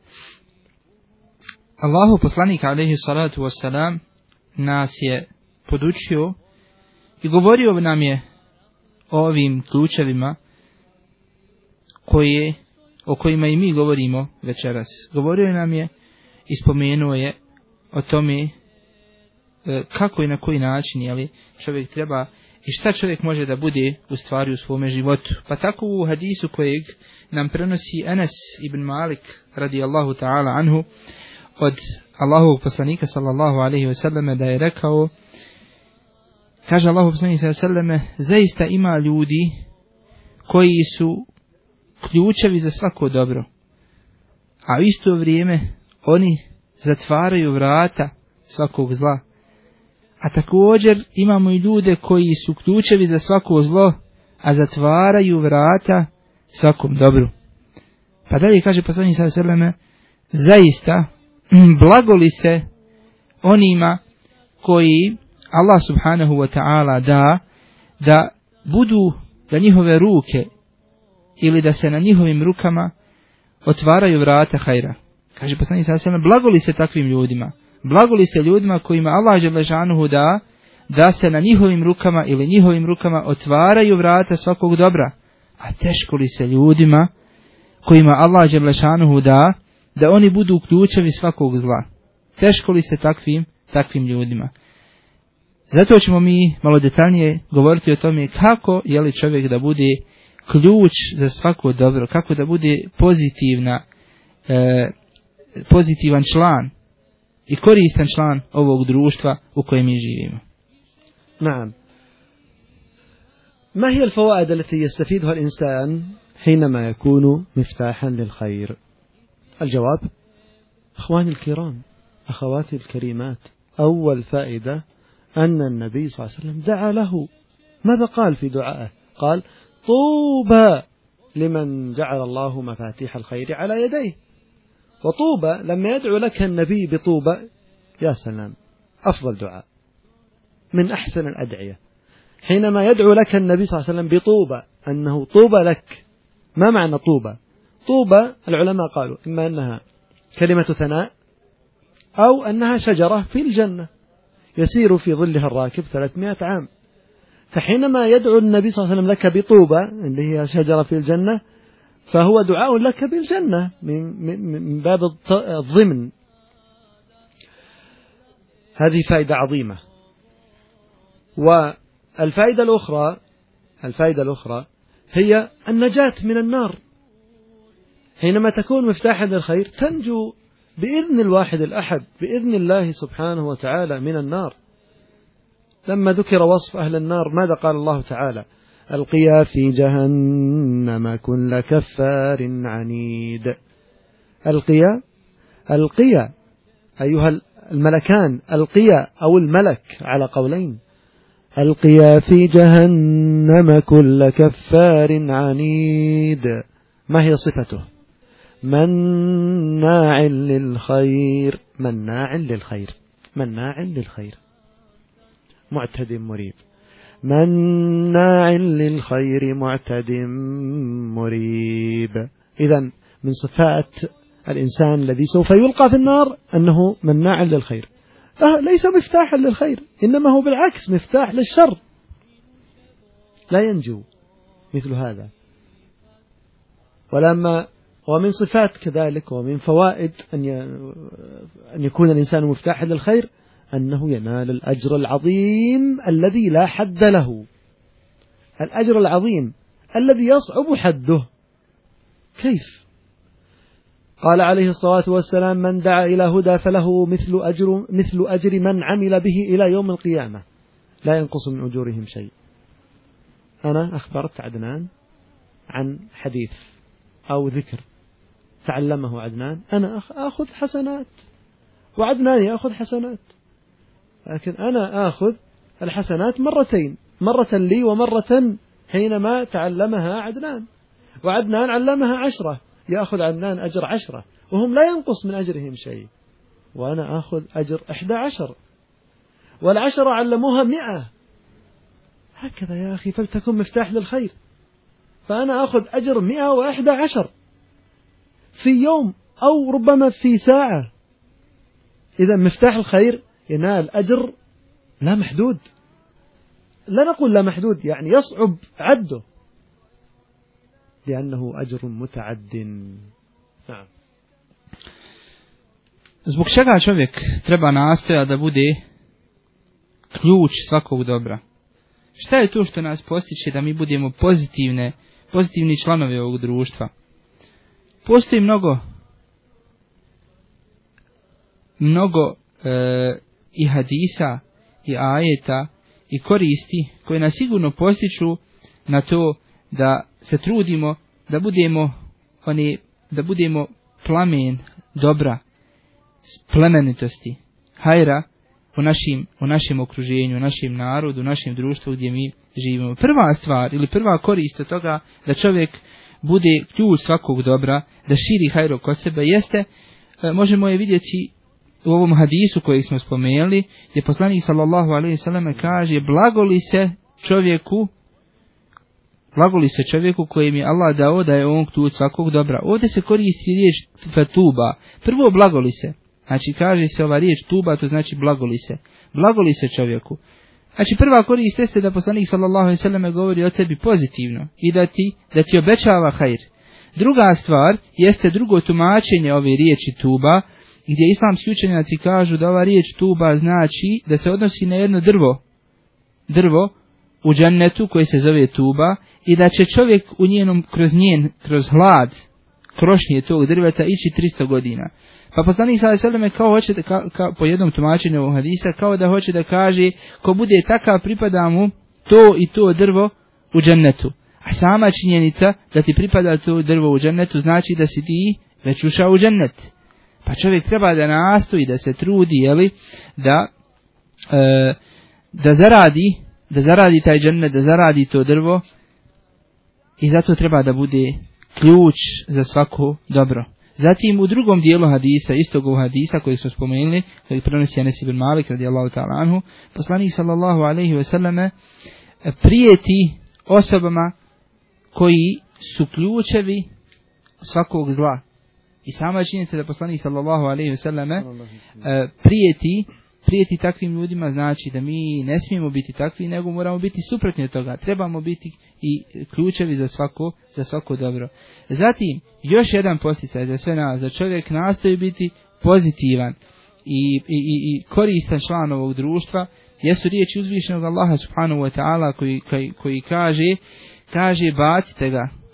Allahu poslanik alejhi salatu vesselam nas je podučio i govorio nam je o ovim ključevima koje, o kojima i mi govorimo večeras. Govorio nam je i spomenuo je o tome kako i na koji način jeli, čovjek treba i šta čovjek može da bude u stvari u svome životu. Pa tako u hadisu kojeg nam prenosi Enes ibn Malik radijallahu ta'ala anhu od Allahovog poslanika sallallahu alaihi wa sallam da je rekao, kaže Allahov poslanik sallallahu alaihi wa sallam, zaista ima ljudi koji su ključevi za svako dobro, a u isto vrijeme oni zatvaraju vrata svakog zla. A također imamo i ljude koji su ključevi za svako zlo, a zatvaraju vrata svakom dobru. Pa dalje kaže poslanik sallallahu alejhi ve selleme, zaista blagoli se onima koji Allah subhanahu wa ta'ala da da budu, da njihove ruke ili da se na njihovim rukama otvaraju vrata hajra. Kaže poslanik sallallahu alejhi ve selleme, blagoli se takvim ljudima. Blagoli se ljudima kojima Allah dželle šanuhu da da se na njihovim rukama ili njihovim rukama otvaraju vrata svakog dobra, a teško li se ljudima kojima Allah dželle šanuhu da da oni budu ključevi svakog zla. Teško li se takvim takvim ljudima. Zato ćemo mi malo detaljnije govoriti o tome kako je li čovjek da bude ključ za svako dobro, kako da bude pozitivna e, pozitivan član i koristan član ovog društva u kojem mi živimo. نعم. ما هي الفوائد التي يستفيدها الإنسان حينما يكون مفتاحا للخير؟ الجواب: أخواني الكرام، أخواتي الكريمات، أول فائدة أن النبي صلى الله عليه وسلم دعا له. ماذا قال في دعائه؟ قال: طوبى لمن جعل الله مفاتيح الخير على يديه. وطوبى لما يدعو لك النبي بطوبى، يا سلام، أفضل دعاء من أحسن الأدعية. حينما يدعو لك النبي صلى الله عليه وسلم بطوبى، أنه طوبى لك. ما معنى طوبى؟ طوبى العلماء قالوا إما أنها كلمة ثناء أو أنها شجرة في الجنة يسير في ظلها الراكب ثلاثمائة عام. فحينما يدعو النبي صلى الله عليه وسلم لك بطوبى اللي هي شجرة في الجنة، فهو دعاء لك بالجنة من باب الضمن. هذه فائدة عظيمة. والفائدة الأخرى الفائدة الأخرى هي النجاة من النار. حينما تكون مفتاحا للخير تنجو بإذن الواحد الأحد، بإذن الله سبحانه وتعالى من النار. لما ذكر وصف أهل النار ماذا قال الله تعالى؟ القيا في جهنم كل كفار عنيد. القيا القيا أيها الملكان، القيا أو الملك على قولين. القيا في جهنم كل كفار عنيد، ما هي صفته؟ مناع للخير، مناع للخير، مناع للخير، معتد مريب، مناع للخير معتد مريب. إذن من صفات الإنسان الذي سوف يلقى في النار أنه مناع للخير، أه ليس مفتاحا للخير، إنما هو بالعكس مفتاح للشر، لا ينجو مثل هذا. ولما ومن صفات كذلك ومن فوائد أن يكون الإنسان مفتاحا للخير أنه ينال الأجر العظيم الذي لا حد له، الأجر العظيم الذي يصعب حده. كيف؟ قال عليه الصلاة والسلام: من دعا إلى هدى فله مثل أجر, مثل أجر من عمل به إلى يوم القيامة لا ينقص من أجورهم شيء. أنا أخبرت عدنان عن حديث أو ذكر تعلمه عدنان، أنا أخذ حسنات وعدنان يأخذ حسنات، لكن أنا أخذ الحسنات مرتين، مرة لي ومرة حينما تعلمها عدنان، وعدنان علمها عشرة، يأخذ عدنان أجر عشرة وهم لا ينقص من أجرهم شيء، وأنا أخذ أجر إحدى عشر، والعشرة علموها مئة. هكذا يا أخي فلتكن مفتاح للخير، فأنا أخذ أجر مئة وإحدى عشر في يوم أو ربما في ساعة. إذا مفتاح الخير ينال أجر لا محدود، لا نقول لا محدود يعني يصعب عده، لأنه أجر متعد. نعم. Zbog čega čovjek treba nastojati da bude ključ svakog dobra? Šta je to što nas postiče da mi budemo pozitivne, pozitivni članovi ovog društva? Postoji mnogo mnogo e, i hadisa i ajeta i koristi koje nas sigurno postiču na to da se trudimo da budemo oni, da budemo plamen dobra, plemenitosti, hajra u našim, u našem okruženju, u našem narodu, u našem društvu gdje mi živimo. Prva stvar ili prva korist od toga da čovjek bude ključ svakog dobra, da širi hajro kod sebe jeste, možemo je vidjeti u ovom hadisu koji smo spomenuli, gdje poslanik sallallahu alejhi ve sellem kaže: blagoli se čovjeku, blagoli se čovjeku kojem je Allah dao da je on ključ svakog dobra. Ovdje se koristi riječ fetuba. Prvo blagoli se. Znači kaže se ova riječ tuba, to znači blagoli se. Blagoli se čovjeku. Znači prva korist jeste da poslanik sallallahu alejhi ve sellem govori o tebi pozitivno i da ti, da ti obećava hajr. Druga stvar jeste drugo tumačenje ove riječi tuba, gdje islamski učenjaci kažu da ova riječ tuba znači da se odnosi na jedno drvo, drvo u džennetu koje se zove tuba, i da će čovjek u njenom, kroz njen, kroz hlad, krošnje tog drveta ići tristo godina. Pa poslanik sallallahu alejhi ve sellem kao hoće, ka, ka, po jednom tumačenju ovog hadisa, kao da hoće da kaže ko bude takav pripada mu to i to drvo u džennetu. A sama činjenica da ti pripada to drvo u džennetu znači da si ti već ušao u džennet. Pa čovjek treba da nastoji, da se trudi, jeli, da, e, da zaradi, da zaradi taj džennet, da zaradi to drvo, i zato treba da bude ključ za svako dobro. Zatim u drugom dijelu hadisa, istog ovog hadisa koji smo spomenuli, koji prenosi Anas ibn Malik radijallahu ta'ala anhu, poslanik sallallahu alejhi ve selleme prijeti osobama koji su ključevi svakog zla. I sama činjenica da poslanik sallallahu alejhi ve selleme prijeti prijeti takvim ljudima znači da mi ne smijemo biti takvi, nego moramo biti suprotni od toga. Trebamo biti i ključevi za svako, za svako dobro. Zatim, još jedan posticaj za sve nas, da čovjek nastoji biti pozitivan i, i, i koristan član ovog društva, jesu riječi uzvišenog Allaha subhanahu wa ta'ala koji, koji, koji kaže, kaže bacite ga,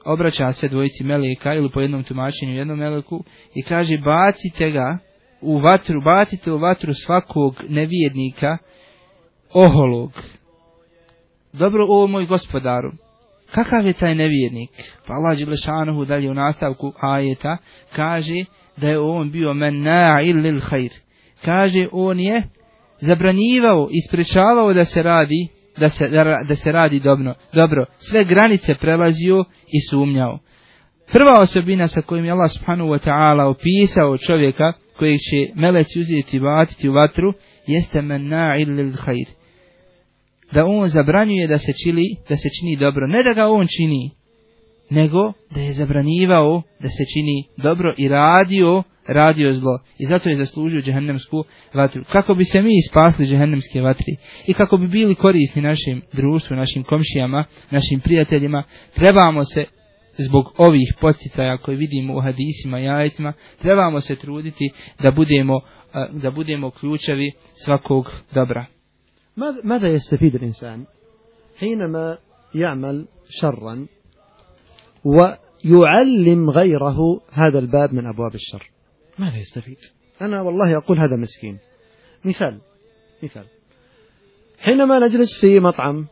obraća se dvojici meleka ili po jednom tumačenju jednom meleku i kaže bacite ga u vatru, bacite u vatru svakog nevjernika oholog. Dobro, o moj gospodaru, kakav je taj nevjernik? Pa Allah dželešanuhu dalje u nastavku ajeta kaže da je on bio menna'il lil khair. Kaže on je zabranjivao, isprečavao da se radi, da se, da, da se radi dobro, dobro, sve granice prelazio i sumnjao. Prva osobina sa kojim je Allah subhanahu wa ta'ala opisao čovjeka kojeg će meleci uzeti i baciti u vatru jeste menna'il lil khair. Da on zabranjuje da se čini, da se čini dobro, ne da ga on čini, nego da je zabranjivao da se čini dobro i radio, radio zlo. I zato je zaslužio džehennemsku vatru. Kako bi se mi spasli džehennemske vatri i kako bi bili korisni našim društvu, našim komšijama, našim prijateljima, trebamo se zbog ovih podsticaja koje vidimo u hadisima i ajetima, trebamo se truditi da budemo, da budemo ključevi svakog dobra. ماذا يستفيد الإنسان حينما يعمل شرا ويعلم غيره هذا الباب من أبواب الشر؟ ماذا يستفيد؟ أنا والله أقول هذا مسكين. مثال مثال حينما نجلس في مطعم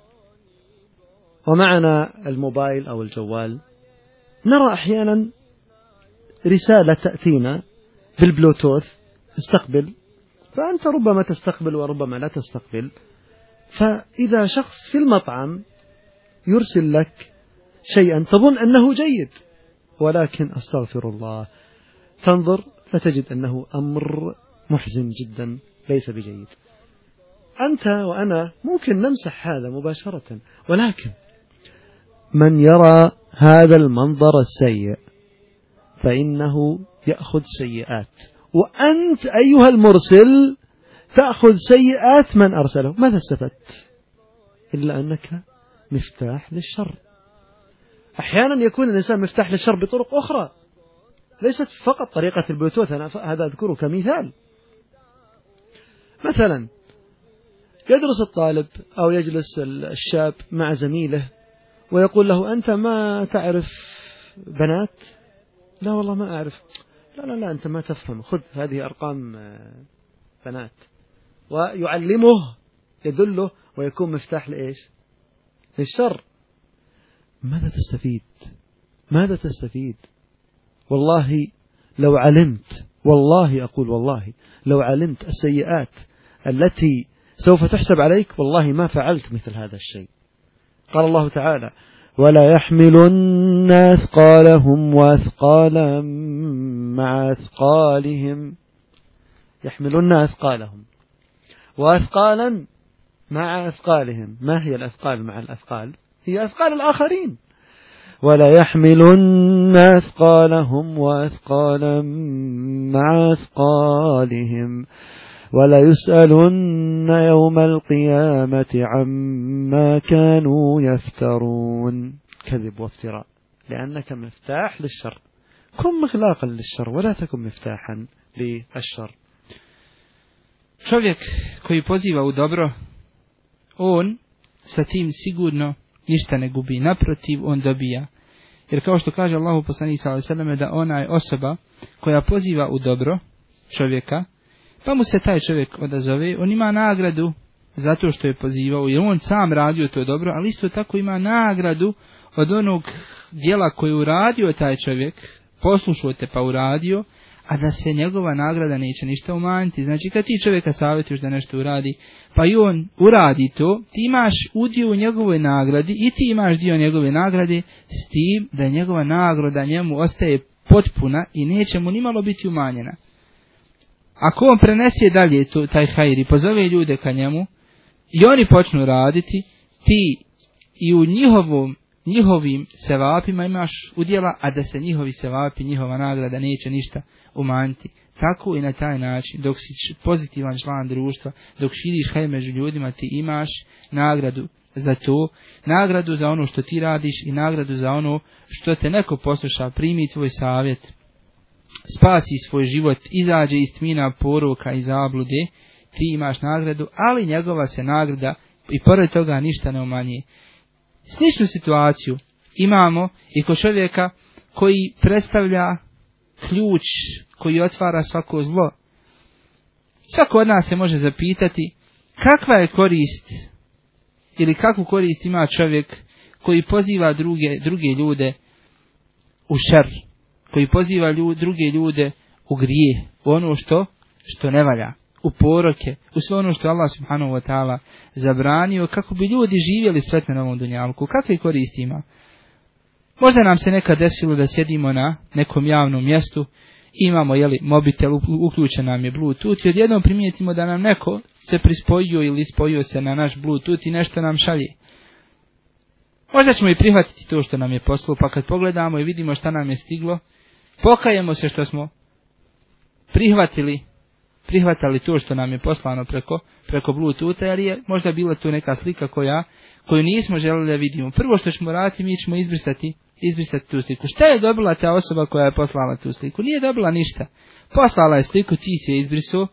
ومعنا الموبايل أو الجوال نرى أحيانا رسالة تأتينا بالبلوتوث استقبل، فأنت ربما تستقبل وربما لا تستقبل. فإذا شخص في المطعم يرسل لك شيئا تظن أنه جيد ولكن أستغفر الله تنظر فتجد أنه أمر محزن جدا ليس بجيد. أنت وأنا ممكن نمسح هذا مباشرة، ولكن من يرى هذا المنظر السيء فإنه يأخذ سيئات، وأنت أيها المرسل تأخذ سيئات من أرسله. ماذا استفدت؟ إلا أنك مفتاح للشر. أحيانا يكون الإنسان مفتاح للشر بطرق أخرى ليست فقط طريقة البلوتوث، أنا هذا أذكره كمثال. مثلا يدرس الطالب أو يجلس الشاب مع زميله ويقول له أنت ما تعرف بنات؟ لا والله ما أعرف. لا لا لا أنت ما تفهم، خذ هذه أرقام بنات، ويعلمه يدله ويكون مفتاح لإيش؟ للشر. ماذا تستفيد؟ ماذا تستفيد؟ والله لو علمت، والله أقول والله لو علمت السيئات التي سوف تحسب عليك والله ما فعلت مثل هذا الشيء. قال الله تعالى ولا يحملن أثقالهم وأثقالا مع أثقالهم، يحملن أثقالهم وأثقالا مع أثقالهم. ما هي الأثقال مع الأثقال؟ هي أثقال الآخرين. ولا يحملن أثقالهم وأثقالا مع أثقالهم ولا يسألن يوم القيامة عما كانوا يفترون. كذب وافتراء، لأنك مفتاح للشر. كن مغلاقا للشر ولا تكن مفتاحا للشر. Čovjek koji poziva u dobro, on sa tim sigurno ništa ne gubi, naprotiv on dobija. Jer kao što kaže Allahu poslanik sallallahu alejhi ve selleme da ona je osoba koja poziva u dobro čovjeka, pa mu se taj čovjek odazove, on ima nagradu zato što je pozivao, jer on sam radio to dobro, ali isto tako ima nagradu od onog djela koje je uradio taj čovjek, poslušao te pa uradio, a da se njegova nagrada neće ništa umanjiti. Znači kad ti čovjeka savjetuješ da nešto uradi, pa i on uradi to, ti imaš udio u njegovoj nagradi i ti imaš dio njegove nagrade, s tim da njegova nagrada njemu ostaje potpuna i neće mu nimalo biti umanjena. Ako on prenese dalje to, taj hajr i pozove ljude ka njemu i oni počnu raditi, ti i u njihovom, njihovim sevapima imaš udjela, a da se njihovi sevapi, njihova nagrada neće ništa umanjiti. Tako i na taj način, dok si pozitivan član društva, dok širiš hajr među ljudima, ti imaš nagradu za to, nagradu za ono što ti radiš i nagradu za ono što te neko posluša, primi tvoj savjet, spasi svoj život, izađe iz tmina poroka i zablude, ti imaš nagradu, ali njegova se nagrada i pored toga ništa ne umanjuje. Sličnu situaciju imamo i kod čovjeka koji predstavlja ključ koji otvara svako zlo. Svako od nas se može zapitati kakva je korist ili kakvu korist ima čovjek koji poziva druge, druge ljude u šer, koji poziva ljud, druge ljude u grije, u ono što, što ne valja, u poroke, u sve ono što Allah subhanahu wa ta'ala zabranio, kako bi ljudi živjeli sretno na ovom dunjalku. Kakve koristi ima? Možda nam se nekad desilo da sjedimo na nekom javnom mjestu, imamo jeli, mobitel, uključen nam je Bluetooth i odjednom primijetimo da nam neko se prispojio ili spojio se na naš Bluetooth i nešto nam šalje. Možda ćemo i prihvatiti to što nam je poslao, pa kad pogledamo i vidimo šta nam je stiglo, pokajemo se što smo prihvatili, prihvatali to što nam je poslano preko, preko Bluetootha, jer je možda bila tu neka slika koja, koju nismo željeli da vidimo. Prvo što ćemo raditi, mi ćemo izbrisati, izbrisati tu sliku. Šta je dobila ta osoba koja je poslala tu sliku? Nije dobila ništa. Poslala je sliku, ti si je izbrisao.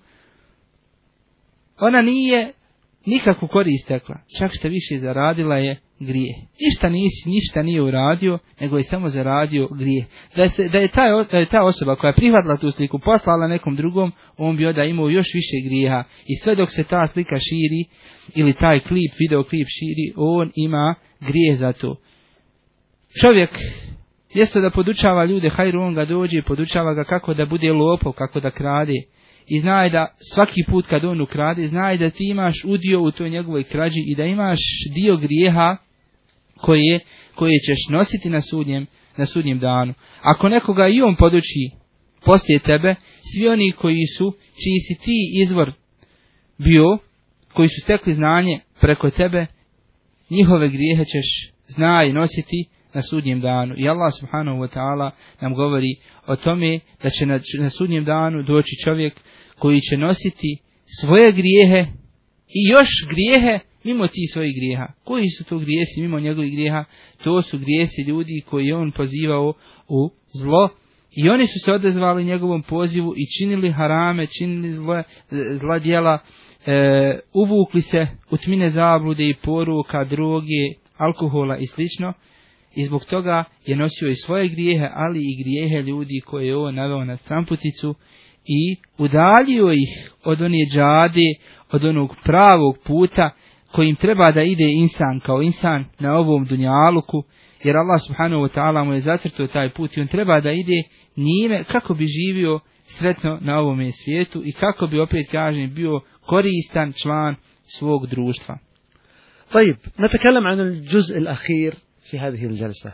Ona nije nikakvu korist tekla. Čak što više zaradila je grije. Ništa nisi, ništa nije uradio, nego je samo zaradio grije. Da je, se, da je, ta, da je ta osoba koja je prihvatila tu sliku poslala nekom drugom, on bi onda imao još više grijeha. I sve dok se ta slika širi, ili taj klip, videoklip širi, on ima grije za to. Čovjek, mjesto da podučava ljude hajru, on ga dođe i podučava ga kako da bude lopov, kako da krade. I znaj da svaki put kad on ukrade, znaj da ti imaš udio u toj njegovoj krađi i da imaš dio grijeha koje, koje ćeš nositi na sudnjem, na sudnjem danu. Ako nekoga i on poduči poslije tebe, svi oni koji su, čiji si ti izvor bio, koji su stekli znanje preko tebe, njihove grijehe ćeš znaj nositi na sudnjem danu. I Allah subhanahu wa ta'ala nam govori o tome da će na, na sudnjem danu doći čovjek koji će nositi svoje grijehe i još grijehe mimo tih svojih grijeha. Koji su to grijesi mimo njegovih grijeha? To su grijesi ljudi koji je on pozivao u zlo i oni su se odazvali njegovom pozivu i činili harame, činili zlo, zla djela, e, uvukli se u tmine zablude i poruka, droge, alkohola i slično. I zbog toga je nosio i svoje grijehe, ali i grijehe ljudi koje je on naveo na stramputicu i udaljio ih od one džade, od onog pravog puta kojim treba da ide insan kao insan na ovom dunjaluku, jer Allah subhanahu wa ta'ala mu je zacrtao taj put i on treba da ide njime kako bi živio sretno na ovome svijetu i kako bi, opet kažem, bio koristan član svog društva. طيب نتكلم عن الجزء الأخير في هذه الجلسة.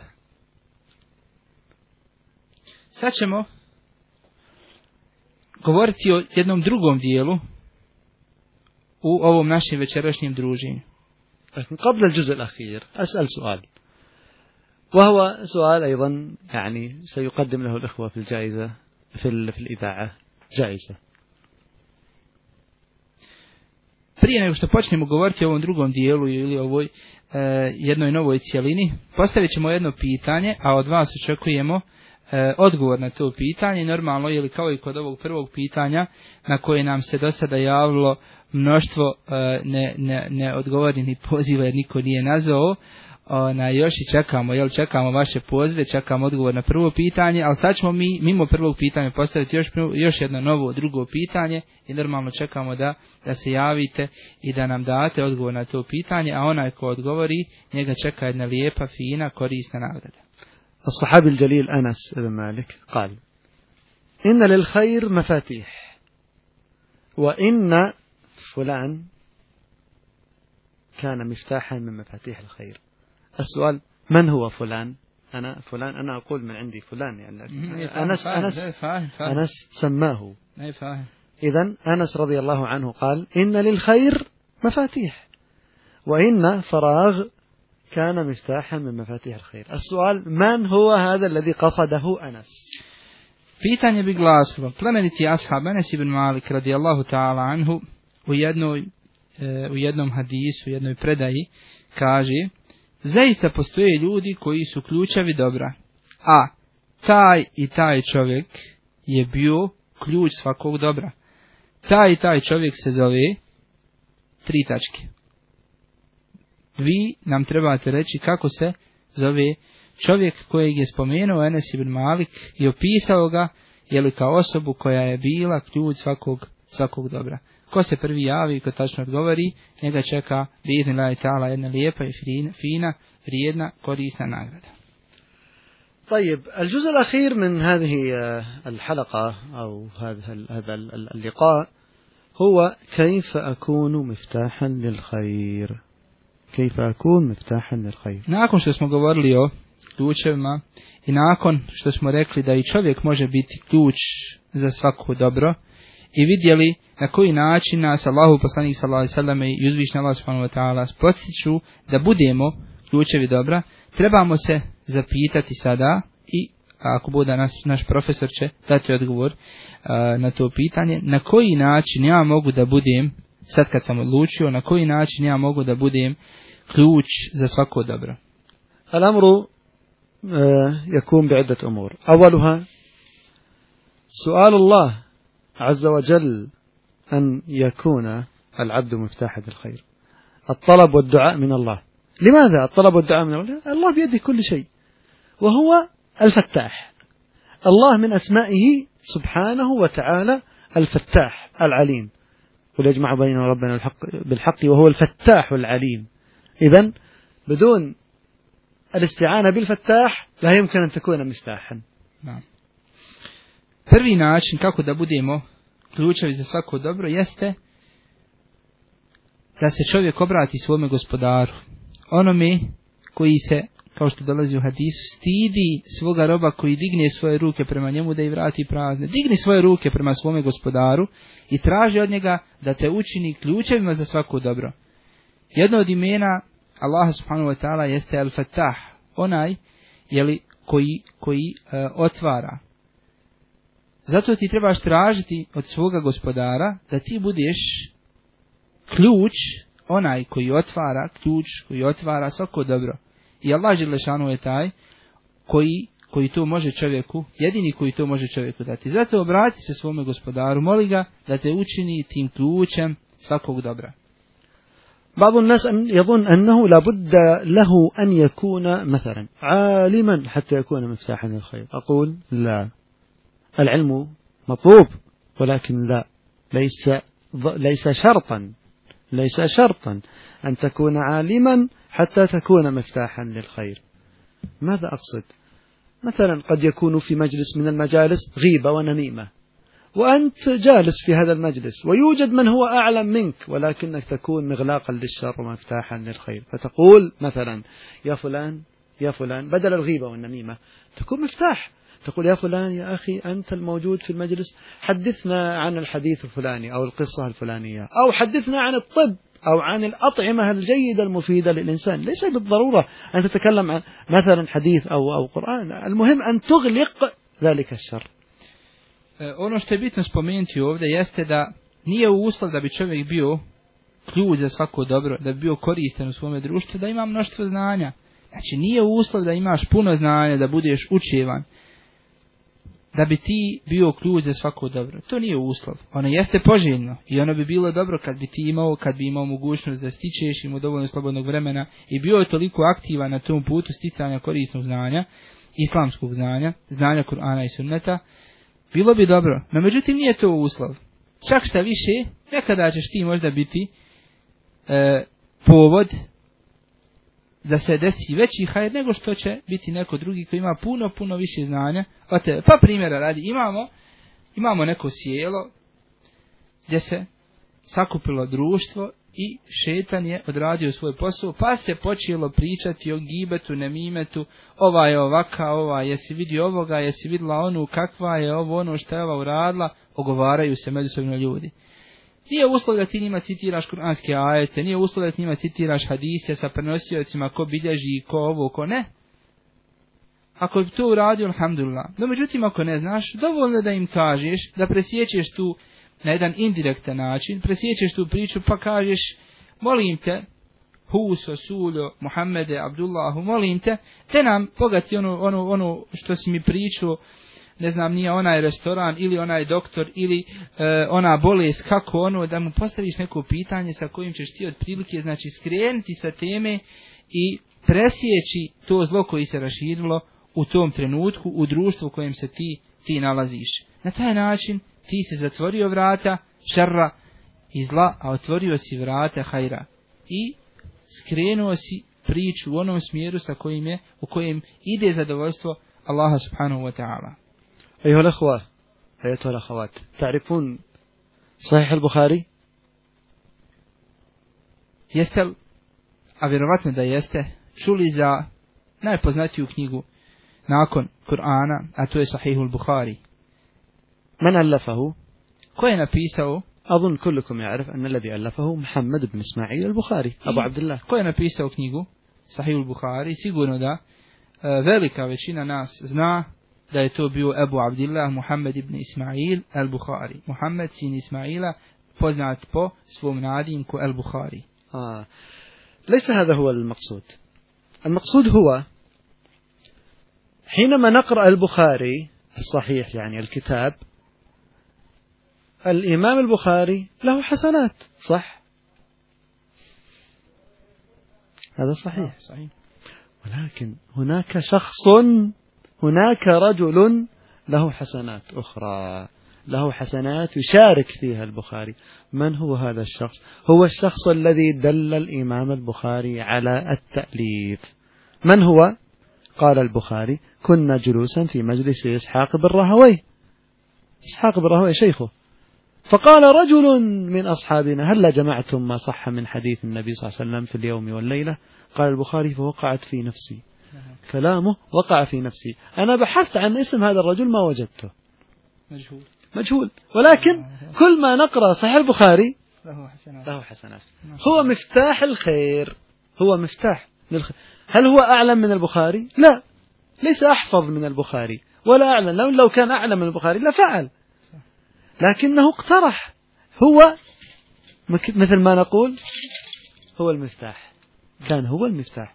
Sad ćemo govoriti o jednom drugom dijelu u ovom našem večerašnjem druženju. قبل الجزء الأخير أسأل سؤال، وهو سؤال أيضا يعني سيقدم له الإخوة في الجائزة في في الإذاعة جائزة. Prije nego što počnemo govoriti o ovom drugom dijelu ili ovoj e, jednoj novoj cijelini, postavit ćemo jedno pitanje, a od vas očekujemo e, odgovor na to pitanje. Normalno, ili kao i kod ovog prvog pitanja, na koje nam se do sada javilo mnoštvo e, ne, ne, ne odgovoreni poziva jer niko nije nazvao, na još i čekamo, jel čekamo vaše pozive, čekamo odgovor na prvo pitanje, ali sad ćemo mi mimo prvog pitanja postaviti još, još jedno novo drugo pitanje i normalno čekamo da, da se javite i da nam date odgovor na to pitanje, a onaj ko odgovori, njega čeka jedna lijepa, fina, korisna nagrada. الصحابي الجليل أنس بن مالك قال: إن للخير مفاتيح وإن فلان كان مفتاحا من مفاتيح الخير. السؤال: من هو فلان؟ أنا فلان، أنا أقول من عندي فلان يعني أنس أنس أنس سماه. إذن أنس رضي الله عنه قال: إن للخير مفاتيح وإن فراغ كان مفتاحا من مفاتيح الخير. السؤال: من هو هذا الذي قصده أنس؟ Pitanje bi glasilo: plemeniti ashab Anas ibn Malik radijallahu ta'ala anhu u jednoj e, u jednom hadisu, u jednoj predaji kaže: zaista postoje ljudi koji su ključevi dobra, a taj i taj čovjek je bio ključ svakog dobra. Taj i taj čovjek se zove tri tačke. Vi nam trebate reći kako se zove čovjek kojeg je spomenuo Enes ibn Malik i opisao ga, je li kao osobu koja je bila ključ svakog, svakog dobra. Ko se prvi javi i ko tačno odgovori, njega čeka bi'idhnillahi ta'ala jedna lijepa i fina, vrijedna, korisna nagrada. طيب الجزء الأخير من هذه الحلقة أو هذا هذا اللقاء هو كيف أكون مفتاحا للخير. كيف أكون مفتاحا للخير. Nakon što smo govorili o ključevima i nakon što smo rekli da i čovjek može biti ključ za svako dobro i vidjeli na koji način nas Allahu poslanik sallallahu alejhi ve sellem i uzvišeni Allah subhanahu wa ta'ala potiču da budemo ključevi dobra, trebamo se zapitati sada i ako bude naš, naš profesor će dati odgovor uh, na to pitanje, na koji način ja mogu da budem, sad kad sam odlučio, na koji način ja mogu da budem ključ za svako dobro. الأمر يكون بعدة أمور. أولها سؤال الله عز وجل أن يكون العبد مفتاحا للخير. الطلب والدعاء من الله. لماذا الطلب والدعاء من الله؟ الله بيده كل شيء وهو الفتاح. الله من أسمائه سبحانه وتعالى الفتاح العليم. وليجمع بين ربنا الحق بالحق وهو الفتاح العليم. إذن بدون الاستعانة بالفتاح لا يمكن أن تكون مفتاحا. نعم. Prvi način kako da budemo ključevi za svako dobro jeste da se čovjek obrati svome gospodaru, onome koji se, kao što dolazi u hadisu, stidi svoga roba koji digne svoje ruke prema njemu da ih vrati prazne. Digni svoje ruke prema svome gospodaru i traži od njega da te učini ključevima za svako dobro. Jedno od imena Allaha subhanahu wa ta'ala jeste Al-Fattah, onaj jeli, koji, koji e, otvara. Zato ti trebaš tražiti od svoga gospodara da ti budeš ključ, onaj koji otvara, ključ koji otvara svako dobro. I Allah dželešanu je taj koji, koji to može čovjeku, jedini koji to može čovjeku dati. Zato obrati se svome gospodaru, moli ga da te učini tim ključem svakog dobra. بعض الناس يظن أنه لابد له أن يكون مثلا عالما حتى يكون مفتاحا للخير. أقول لا، العلم مطلوب ولكن لا، ليس ليس شرطا ليس شرطا أن تكون عالما حتى تكون مفتاحا للخير. ماذا أقصد؟ مثلا قد يكون في مجلس من المجالس غيبة ونميمة، وأنت جالس في هذا المجلس ويوجد من هو أعلم منك ولكنك تكون مغلاقا للشر ومفتاحا للخير، فتقول مثلا يا فلان يا فلان بدل الغيبة والنميمة تكون مفتاح، تقول يا فلان يا أخي أنت الموجود في المجلس حدثنا عن الحديث الفلاني أو القصة الفلانية، أو حدثنا عن الطب أو عن الأطعمة الجيدة المفيدة للإنسان. ليس بالضرورة أن تتكلم عن مثلا حديث أو أو قرآن، المهم أن تغلق ذلك الشر. Ono što je bitno spomenuti ovdje jeste da nije uslov da bi čovjek bio ključ za svako dobro, da bi bio koristan u svome društvu, da ima mnoštvo znanja. Znači nije uslov da imaš puno znanja, da budeš učevan, da bi ti bio ključ za svako dobro. To nije uslov. Ono jeste poželjno i ono bi bilo dobro kad bi ti imao, kad bi imao mogućnost da stičeš, imao dovoljno slobodnog vremena i bio je toliko aktivan na tom putu sticanja korisnog znanja, islamskog znanja, znanja Kur'ana i Sunneta. Bilo bi dobro, no međutim nije to uslov. Čak šta više, nekada ćeš ti možda biti e, povod da se desi veći hajr nego što će biti neko drugi koji ima puno, puno više znanja od tebe. Pa primjera radi, imamo, imamo neko sjelo gdje se sakupilo društvo i šetan je odradio svoj posao, pa se počelo pričati o gibetu, nemimetu, ova je ovaka, ova, jesi vidio ovoga, jesi vidjela onu, kakva je ovo, ono što je ova uradila, ogovaraju se međusobno ljudi. Nije uslov da ti njima citiraš kuranske ajete, nije uslov da ti njima citiraš hadise sa prenosiocima, ko bilježi, ko ovo, ko ne. Ako bi to uradio, alhamdulillah. No međutim, ako ne znaš, dovoljno da im kažeš, da presjećeš tu na jedan indirektan način, presjećeš tu priču pa kažeš, molim te, Huso, Suljo, Muhammede, Abdullahu, molim te, te nam pogati ono, ono, ono što si mi pričao, ne znam, nije onaj restoran ili onaj doktor ili e, ona bolest, kako ono, da mu postaviš neko pitanje sa kojim ćeš ti otprilike, znači skrenuti sa teme i presjeći to zlo koje se raširilo u tom trenutku, u društvu u kojem se ti, ti nalaziš. Na taj način ti si zatvorio vrata šerra i zla, a otvorio si vrata hajra. I skrenuo si priču u onom smjeru sa kojim je, u kojem ide zadovoljstvo Allaha subhanahu wa ta'ala. أيها الأخوة أيتها الأخوات تعرفون صحيح البخاري؟ Jeste li, a vjerovatno da jeste, čuli za najpoznatiju knjigu nakon Kur'ana, a to je Sahihul Bukhari. من ألفه؟ Ko je napisao? أظن كلكم يعرف أن الذي ألفه محمد بن إسماعيل البخاري أبو عبد الله. Ko je napisao knjigu Sahihul Bukhari? Sigurno da e, velika većina nas zna da je to bio Abu Abdillah Muhammed ibn Ismail al-Bukhari. Muhammed sin Ismaila, poznat po svom nadimku al-Bukhari. آه. ليس هذا هو المقصود. المقصود هو حينما نقرأ البخاري الصحيح يعني الكتاب، الإمام البخاري له حسنات، صح؟ هذا صحيح. صحيح. ولكن هناك شخص، هناك رجل له حسنات أخرى، له حسنات يشارك فيها البخاري. من هو هذا الشخص؟ هو الشخص الذي دل الإمام البخاري على التأليف. من هو؟ قال البخاري: كنا جلوسا في مجلس إسحاق بن راهويه. إسحاق بن راهويه شيخه، فقال رجل من أصحابنا: هل جمعتم ما صح من حديث النبي صلى الله عليه وسلم في اليوم والليلة؟ قال البخاري: فوقعت في نفسي، كلامه وقع في نفسي، أنا بحثت عن اسم هذا الرجل ما وجدته، مجهول مجهول، ولكن كل ما نقرأ صحيح البخاري له حسنات. له حسنات. هو مفتاح الخير، هو مفتاح للخير. هل هو أعلم من البخاري؟ لا، ليس أحفظ من البخاري ولا أعلم، لو لو كان أعلم من البخاري لفعل، لكنه اقترح. هو مثل ما نقول هو المفتاح، كان هو المفتاح.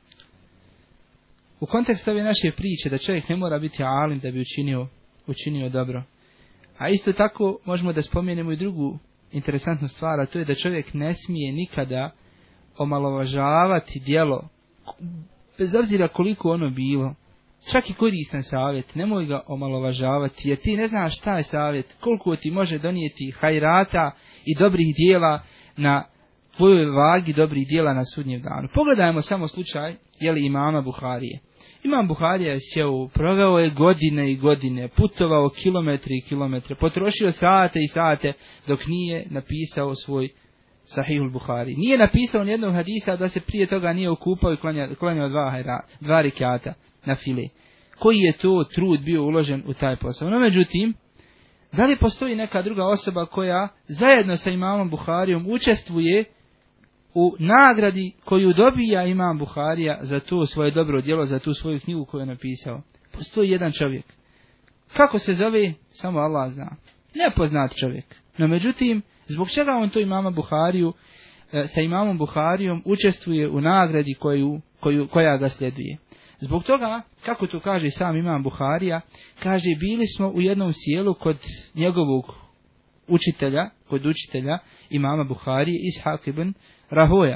U kontekstu ove naše priče da čovjek ne mora biti alim da bi učinio, učinio dobro. A isto tako možemo da spomenemo i drugu interesantnu stvar, a to je da čovjek ne smije nikada omalovažavati djelo, bez obzira koliko ono bilo. Čak i koristan savjet, nemoj ga omalovažavati, jer ti ne znaš šta je savjet, koliko ti može donijeti hajrata i dobrih dijela na tvojoj vagi, dobrih dijela na sudnjem danu. Pogledajmo samo slučaj, jeli imama Buharije. Imam Buharija je sjeo, proveo je godine i godine, putovao kilometre i kilometre, potrošio sate i sate dok nije napisao svoj Sahihul Buhari. Nije napisao nijednog hadisa da se prije toga nije okupao i klanjao, klanjao dva, hajra, dva rekata na file. Koji je to trud bio uložen u taj posao? No međutim, da li postoji neka druga osoba koja zajedno sa imamom Buharijom učestvuje u nagradi koju dobija imam Buharija za to svoje dobro djelo, za tu svoju knjigu koju je napisao? Postoji jedan čovjek. Kako se zove? Samo Allah zna. Nepoznat čovjek. No međutim, zbog čega on to imama Buhariju, sa imamom Buharijom učestvuje u nagradi koju, koju, koja ga sljeduje? Zbog toga, kako to kaže sam imam Buharija, kaže, bili smo u jednom sjelu kod njegovog učitelja, kod učitelja imama Buharije, Ishaq ibn Rahoja.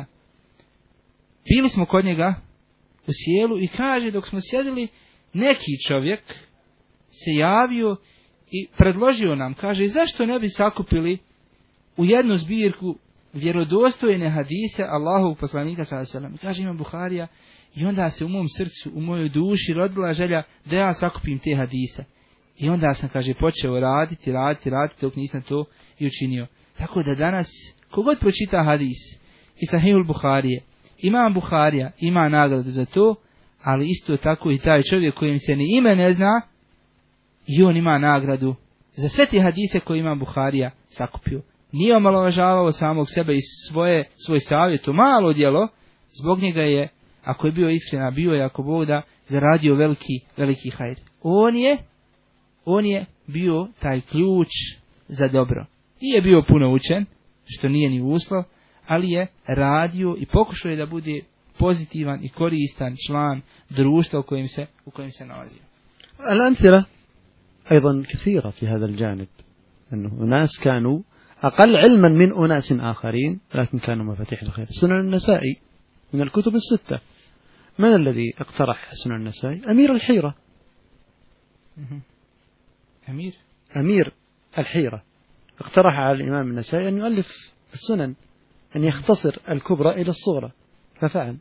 Bili smo kod njega u sjelu i kaže, dok smo sjedili, neki čovjek se javio i predložio nam, kaže, zašto ne bi sakupili u jednu zbirku vjerodostojne hadise Allahovog poslanika sallallahu alejhi ve sellem. Kaže imam Buharija, i onda se u mom srcu, u mojoj duši rodila želja da ja sakupim te hadise. I onda sam, kaže, počeo raditi, raditi, raditi dok nisam to i učinio. Tako da danas, kogod pročita hadis i Sahihul Buharije, imam Buharija, ima nagradu za to, ali isto tako i taj čovjek kojem se ni ime ne zna, i on ima nagradu za sve te hadise koje imam Buharija sakupio. Nije omalovažavao samog sebe i svoje, svoj savjet, malo djelo, zbog njega je, ako je bio iskren, bio je, ako Bog da, zaradio veliki, veliki hajr. On je, on je bio taj ključ za dobro. Nije bio puno učen, što nije ni uslov, ali je radio i pokušao je da bude pozitivan i koristan član društva u kojem se, u kojem se nalazi. الأمثلة أيضا كثيرة في هذا الجانب، أنه ناس كانوا أقل علما من أناس آخرين لكن كانوا مفاتيح الخير. سنن النسائي من الكتب الستة، من الذي اقترح سنن النسائي؟ أمير الحيرة. أمير أمير الحيرة اقترح على الإمام النسائي أن يؤلف السنن، أن يختصر الكبرى إلى الصغرى، ففعل.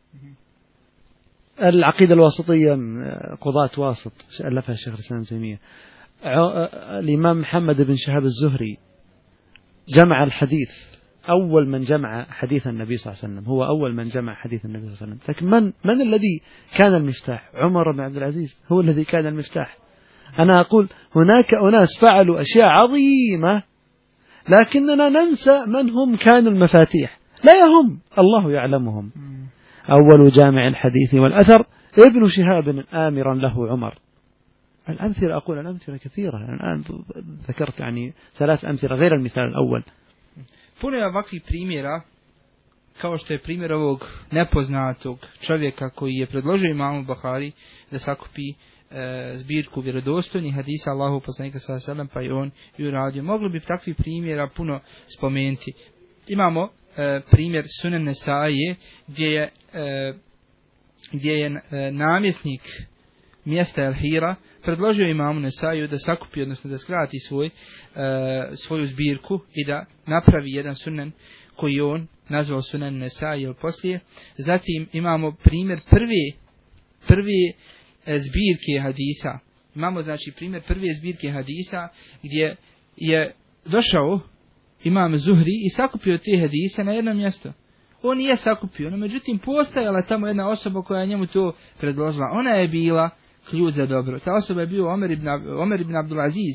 العقيدة الواسطية قضاة واسط ألفها الشيخ الإسلام ابن تيمية. الإمام محمد بن شهاب الزهري جمع الحديث، أول من جمع حديث النبي صلى الله عليه وسلم، هو أول من جمع حديث النبي صلى الله عليه وسلم. لكن من من الذي كان المفتاح؟ عمر بن عبد العزيز هو الذي كان المفتاح. أنا أقول هناك أناس فعلوا أشياء عظيمة لكننا ننسى من هم كانوا المفاتيح، لا يهم، الله يعلمهم. أول جامع الحديث والأثر ابن شهاب آمرا له عمر. الأمثلة أقول الأمثلة كثيرة، الآن ذكرت يعني ثلاث أمثلة غير المثال الأول. Puno je ovakvih primjera, kao što je primjer ovog nepoznatog čovjeka koji je predložio imamu Buhari da sakupi e, zbirku vjerodostojnih hadisa Allahu poslanika sallallahu alejhi ve sellem, pa i on i uradio. Mogli bi takvih primjera puno spomenuti. Imamo e, primjer Sunan Nesaije gdje je, e, gdje je e, namjesnik mjesta El Hira predložio imamu Nesaiju da sakupi, odnosno da skrati svoj, e, svoju zbirku i da napravi jedan sunan koji on nazvao Sunan Nesaije poslije. Zatim imamo primjer prve, prve e, zbirke hadisa. Imamo znači primjer prve zbirke hadisa gdje je došao imam Zuhri i sakupio te hadise na jedno mjesto. On nije sakupio, no međutim postajala tamo jedna osoba koja je njemu to predložila. Ona je bila ključ za dobro. Ta osoba je bio Omer ibn, Omer ibn Abdulaziz.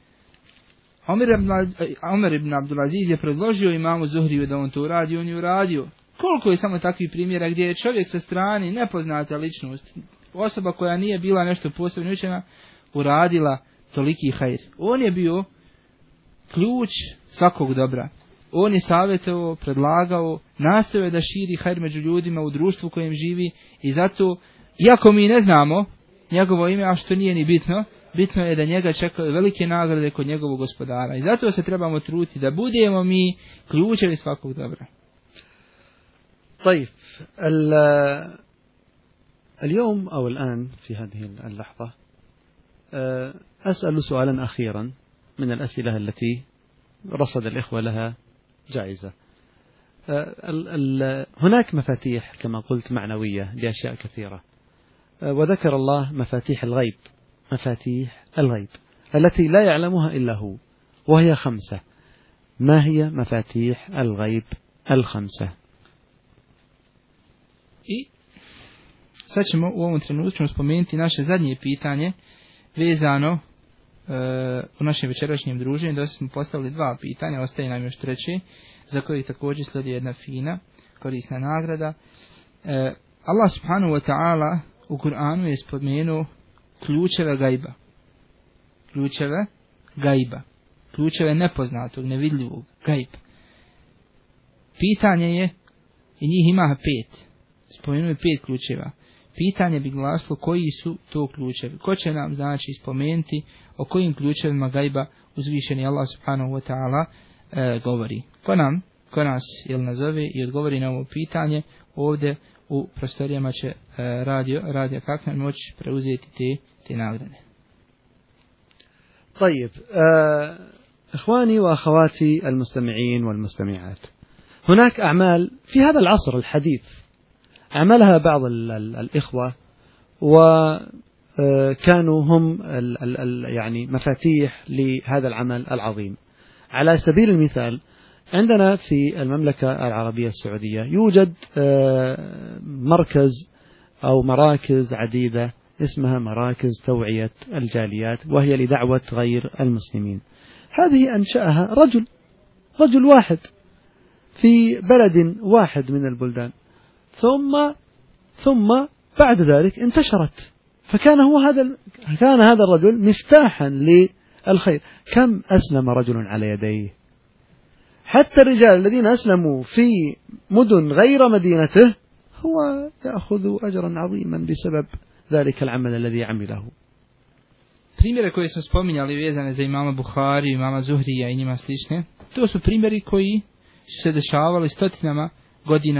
Omer ibn, Omer ibn Abdulaziz je predložio imamu Zuhriju da on to uradi, on je uradio. Koliko je samo takvih primjera gdje je čovjek sa strane, nepoznata ličnost, osoba koja nije bila nešto posebno učena, uradila toliki hajr. On je bio ključ svakog dobra. On je savjetovao, predlagao, nastojao da širi hajr među ljudima u društvu kojem živi i zato, iako mi ne znamo njegovo ime, a što nije ni bitno, bitno je da njega čekaju velike nagrade kod njegovog gospodara. I zato se trebamo truditi da budemo mi ključevi svakog dobra. طيب اليوم أو الآن في هذه اللحظة أسأل سؤالا أخيرا من الأسئلة التي رصد الإخوة لها جائزة. هناك مفاتيح كما قلت معنوية لأشياء كثيرة، وذكر الله مفاتيح الغيب، مفاتيح الغيب التي لا يعلمها إلا هو، وهي خمسة. ما هي مفاتيح الغيب الخمسة؟ I sad ćemo u ovom trenutku spomenuti naše zadnje pitanje vezano e, u našem večerašnjem druženju. Da smo postavili dva pitanja, ostaje nam još treće, za koje također slijedi jedna fina, korisna nagrada. E, Allah subhanahu wa ta'ala u Kur'anu je spomenuo ključeve gajba. Ključeve gajba. Ključeve nepoznatog, nevidljivog gajba. Pitanje je, i njih ima pet. Spomenuo je pet ključeva. Pitanje bi glasilo koji su to ključevi. Ko će nam znači spomenuti o kojim ključevima gajba uzvišeni Allah subhanahu wa ta'ala e, govori. Ko nam, ko nas jel nazove i odgovori na ovo pitanje, ovdje u prostorijama će e, radio, radio Kaknel moći preuzeti te, te nagrade. طيب إخواني وأخواتي المستمعين والمستمعات، هناك أعمال في هذا العصر الحديث عملها بعض ال ال الإخوة وكانوا هم ال ال ال يعني مفاتيح لهذا العمل العظيم. على سبيل المثال عندنا في المملكة العربية السعودية يوجد مركز أو مراكز عديدة اسمها مراكز توعية الجاليات، وهي لدعوة غير المسلمين. هذه أنشأها رجل رجل واحد في بلد واحد من البلدان، ثم ثم بعد ذلك انتشرت، فكان هو هذا كان هذا الرجل مفتاحا للخير. كم أسلم رجل على يديه؟ حتى الرجال الذين أسلموا في مدن غير مدينته هو يأخذ أجرا عظيما بسبب ذلك العمل الذي عمله. Primjere koje smo spominjali vezane za imama Buhari, imama Zuhrija i njima slične, to su primjeri koji su se dešavali stotinama godina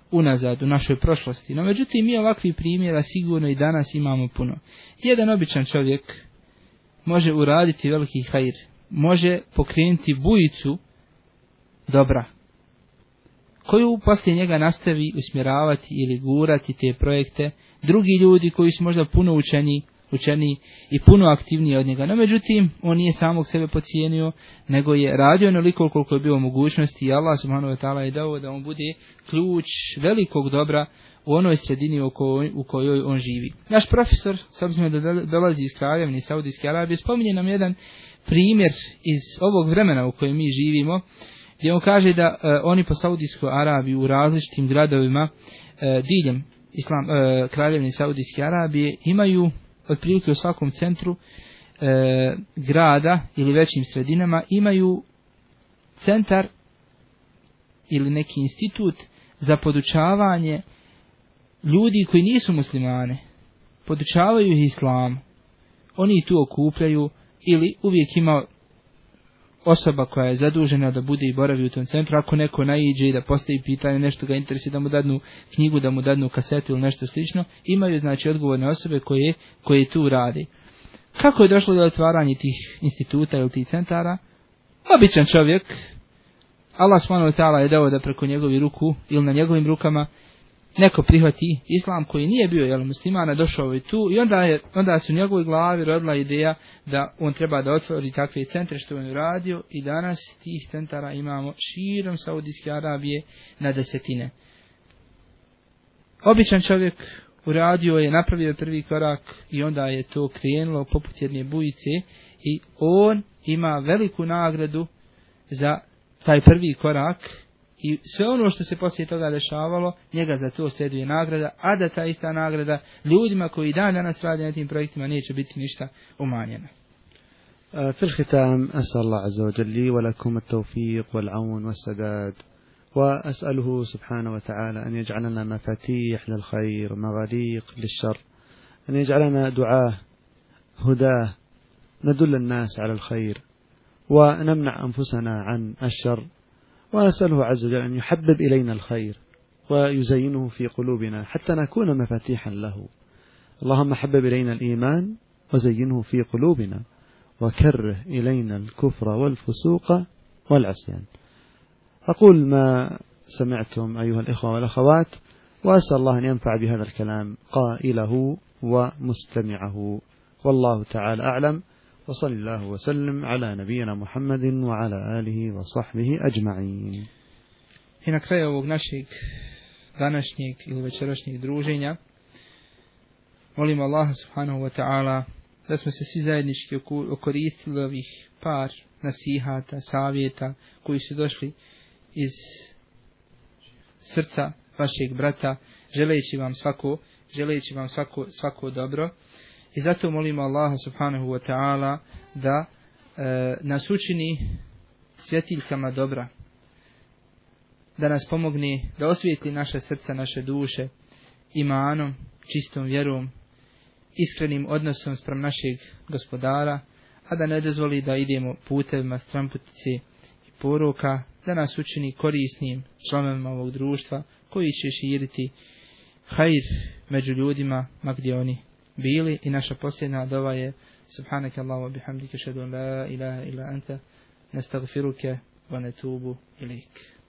unazad u našoj prošlosti. No međutim, mi ovakvih primjera sigurno i danas imamo puno. Jedan običan čovjek može uraditi veliki hajr, može pokrenuti bujicu dobra, koju poslije njega nastavi usmjeravati ili gurati te projekte drugi ljudi koji su možda puno učeni, učeni i puno aktivniji od njega. No međutim, on nije samog sebe pocijenio, nego je radio onoliko koliko je bilo mogućnosti i Allah subhanahu wa ta'ala je dao da on bude ključ velikog dobra u onoj sredini u kojoj, u kojoj on živi. Naš profesor, s obzirom da dolazi iz Kraljevine Saudijske Arabije, spominje nam jedan primjer iz ovog vremena u kojem mi živimo, gdje on kaže da uh, oni po Saudijskoj Arabiji u različitim gradovima uh, diljem Islam, uh, Kraljevine Saudijske Arabije imaju otprilike u svakom centru e, grada ili većim sredinama imaju centar ili neki institut za podučavanje ljudi koji nisu muslimane. Podučavaju ih islamu. Oni ih tu okupljaju ili uvijek ima osoba koja je zadužena da bude i boravi u tom centru. Ako neko naiđe i da postavi pitanje, nešto ga interesuje, da mu dadnu knjigu, da mu dadnu kasetu ili nešto slično, imaju znači odgovorne osobe koje, koje tu rade. Kako je došlo do otvaranja tih instituta ili tih centara? Običan čovjek, Allah subhanahu wa ta'ala je dao da preko njegovi ruku ili na njegovim rukama neko prihvati islam koji nije bio jel, muslimana, došao je tu i onda, je, onda su u njegovoj glavi rodila ideja da on treba da otvori takve centre što on uradio i danas tih centara imamo širom Saudijske Arabije na desetine. Običan čovjek uradio je, napravio prvi korak i onda je to krenulo poput jedne bujice i on ima veliku nagradu za taj prvi korak. I sve ono što se poslije toga dešavalo, njega za to sljeduje nagrada, a da ta ista nagrada ljudima koji dan danas rade na tim projektima neće biti ništa umanjena. في الختام أسأل الله عز وجل لي ولكم التوفيق والعون والسداد وأسأله سبحانه وتعالى أن يجعلنا مفاتيح للخير مغاليق للشر أن يجعلنا دعاة هداه ندل الناس على الخير ونمنع أنفسنا عن الشر ونسأله عز وجل أن يحبب إلينا الخير ويزينه في قلوبنا حتى نكون مفاتيحا له. اللهم حبب إلينا الإيمان وزينه في قلوبنا وكره إلينا الكفر والفسوق والعصيان. أقول ما سمعتم أيها الإخوة والأخوات وأسأل الله أن ينفع بهذا الكلام قائله ومستمعه والله تعالى أعلم وصلى الله وسلم على نبينا محمد وعلى آله وصحبه أجمعين. I na kraju ovog našeg današnjeg ili večerašnjeg druženja molim Allaha subhanahu wa ta'ala da smo se svi zajednički okoristili ovih par nasihata, savjeta koji su došli iz srca vašeg brata, želeći vam svako, želeći vam svako, svako dobro. I zato molimo Allaha subhanahu wa ta'ala da e, nas učini svjetiljkama dobra, da nas pomogne da osvijetli naše srca, naše duše imanom, čistom vjerom, iskrenim odnosom sprem našeg gospodara, a da ne dozvoli da idemo putevima stramputice i poroka, da nas učini korisnim članovima ovog društva koji će širiti hajr među ljudima ma gdje oni bili. I naša posljedna dova je subhanaka Allahu bihamdika ashhadu an la ilaha illa anta nastaghfiruka wa natubu ilaik.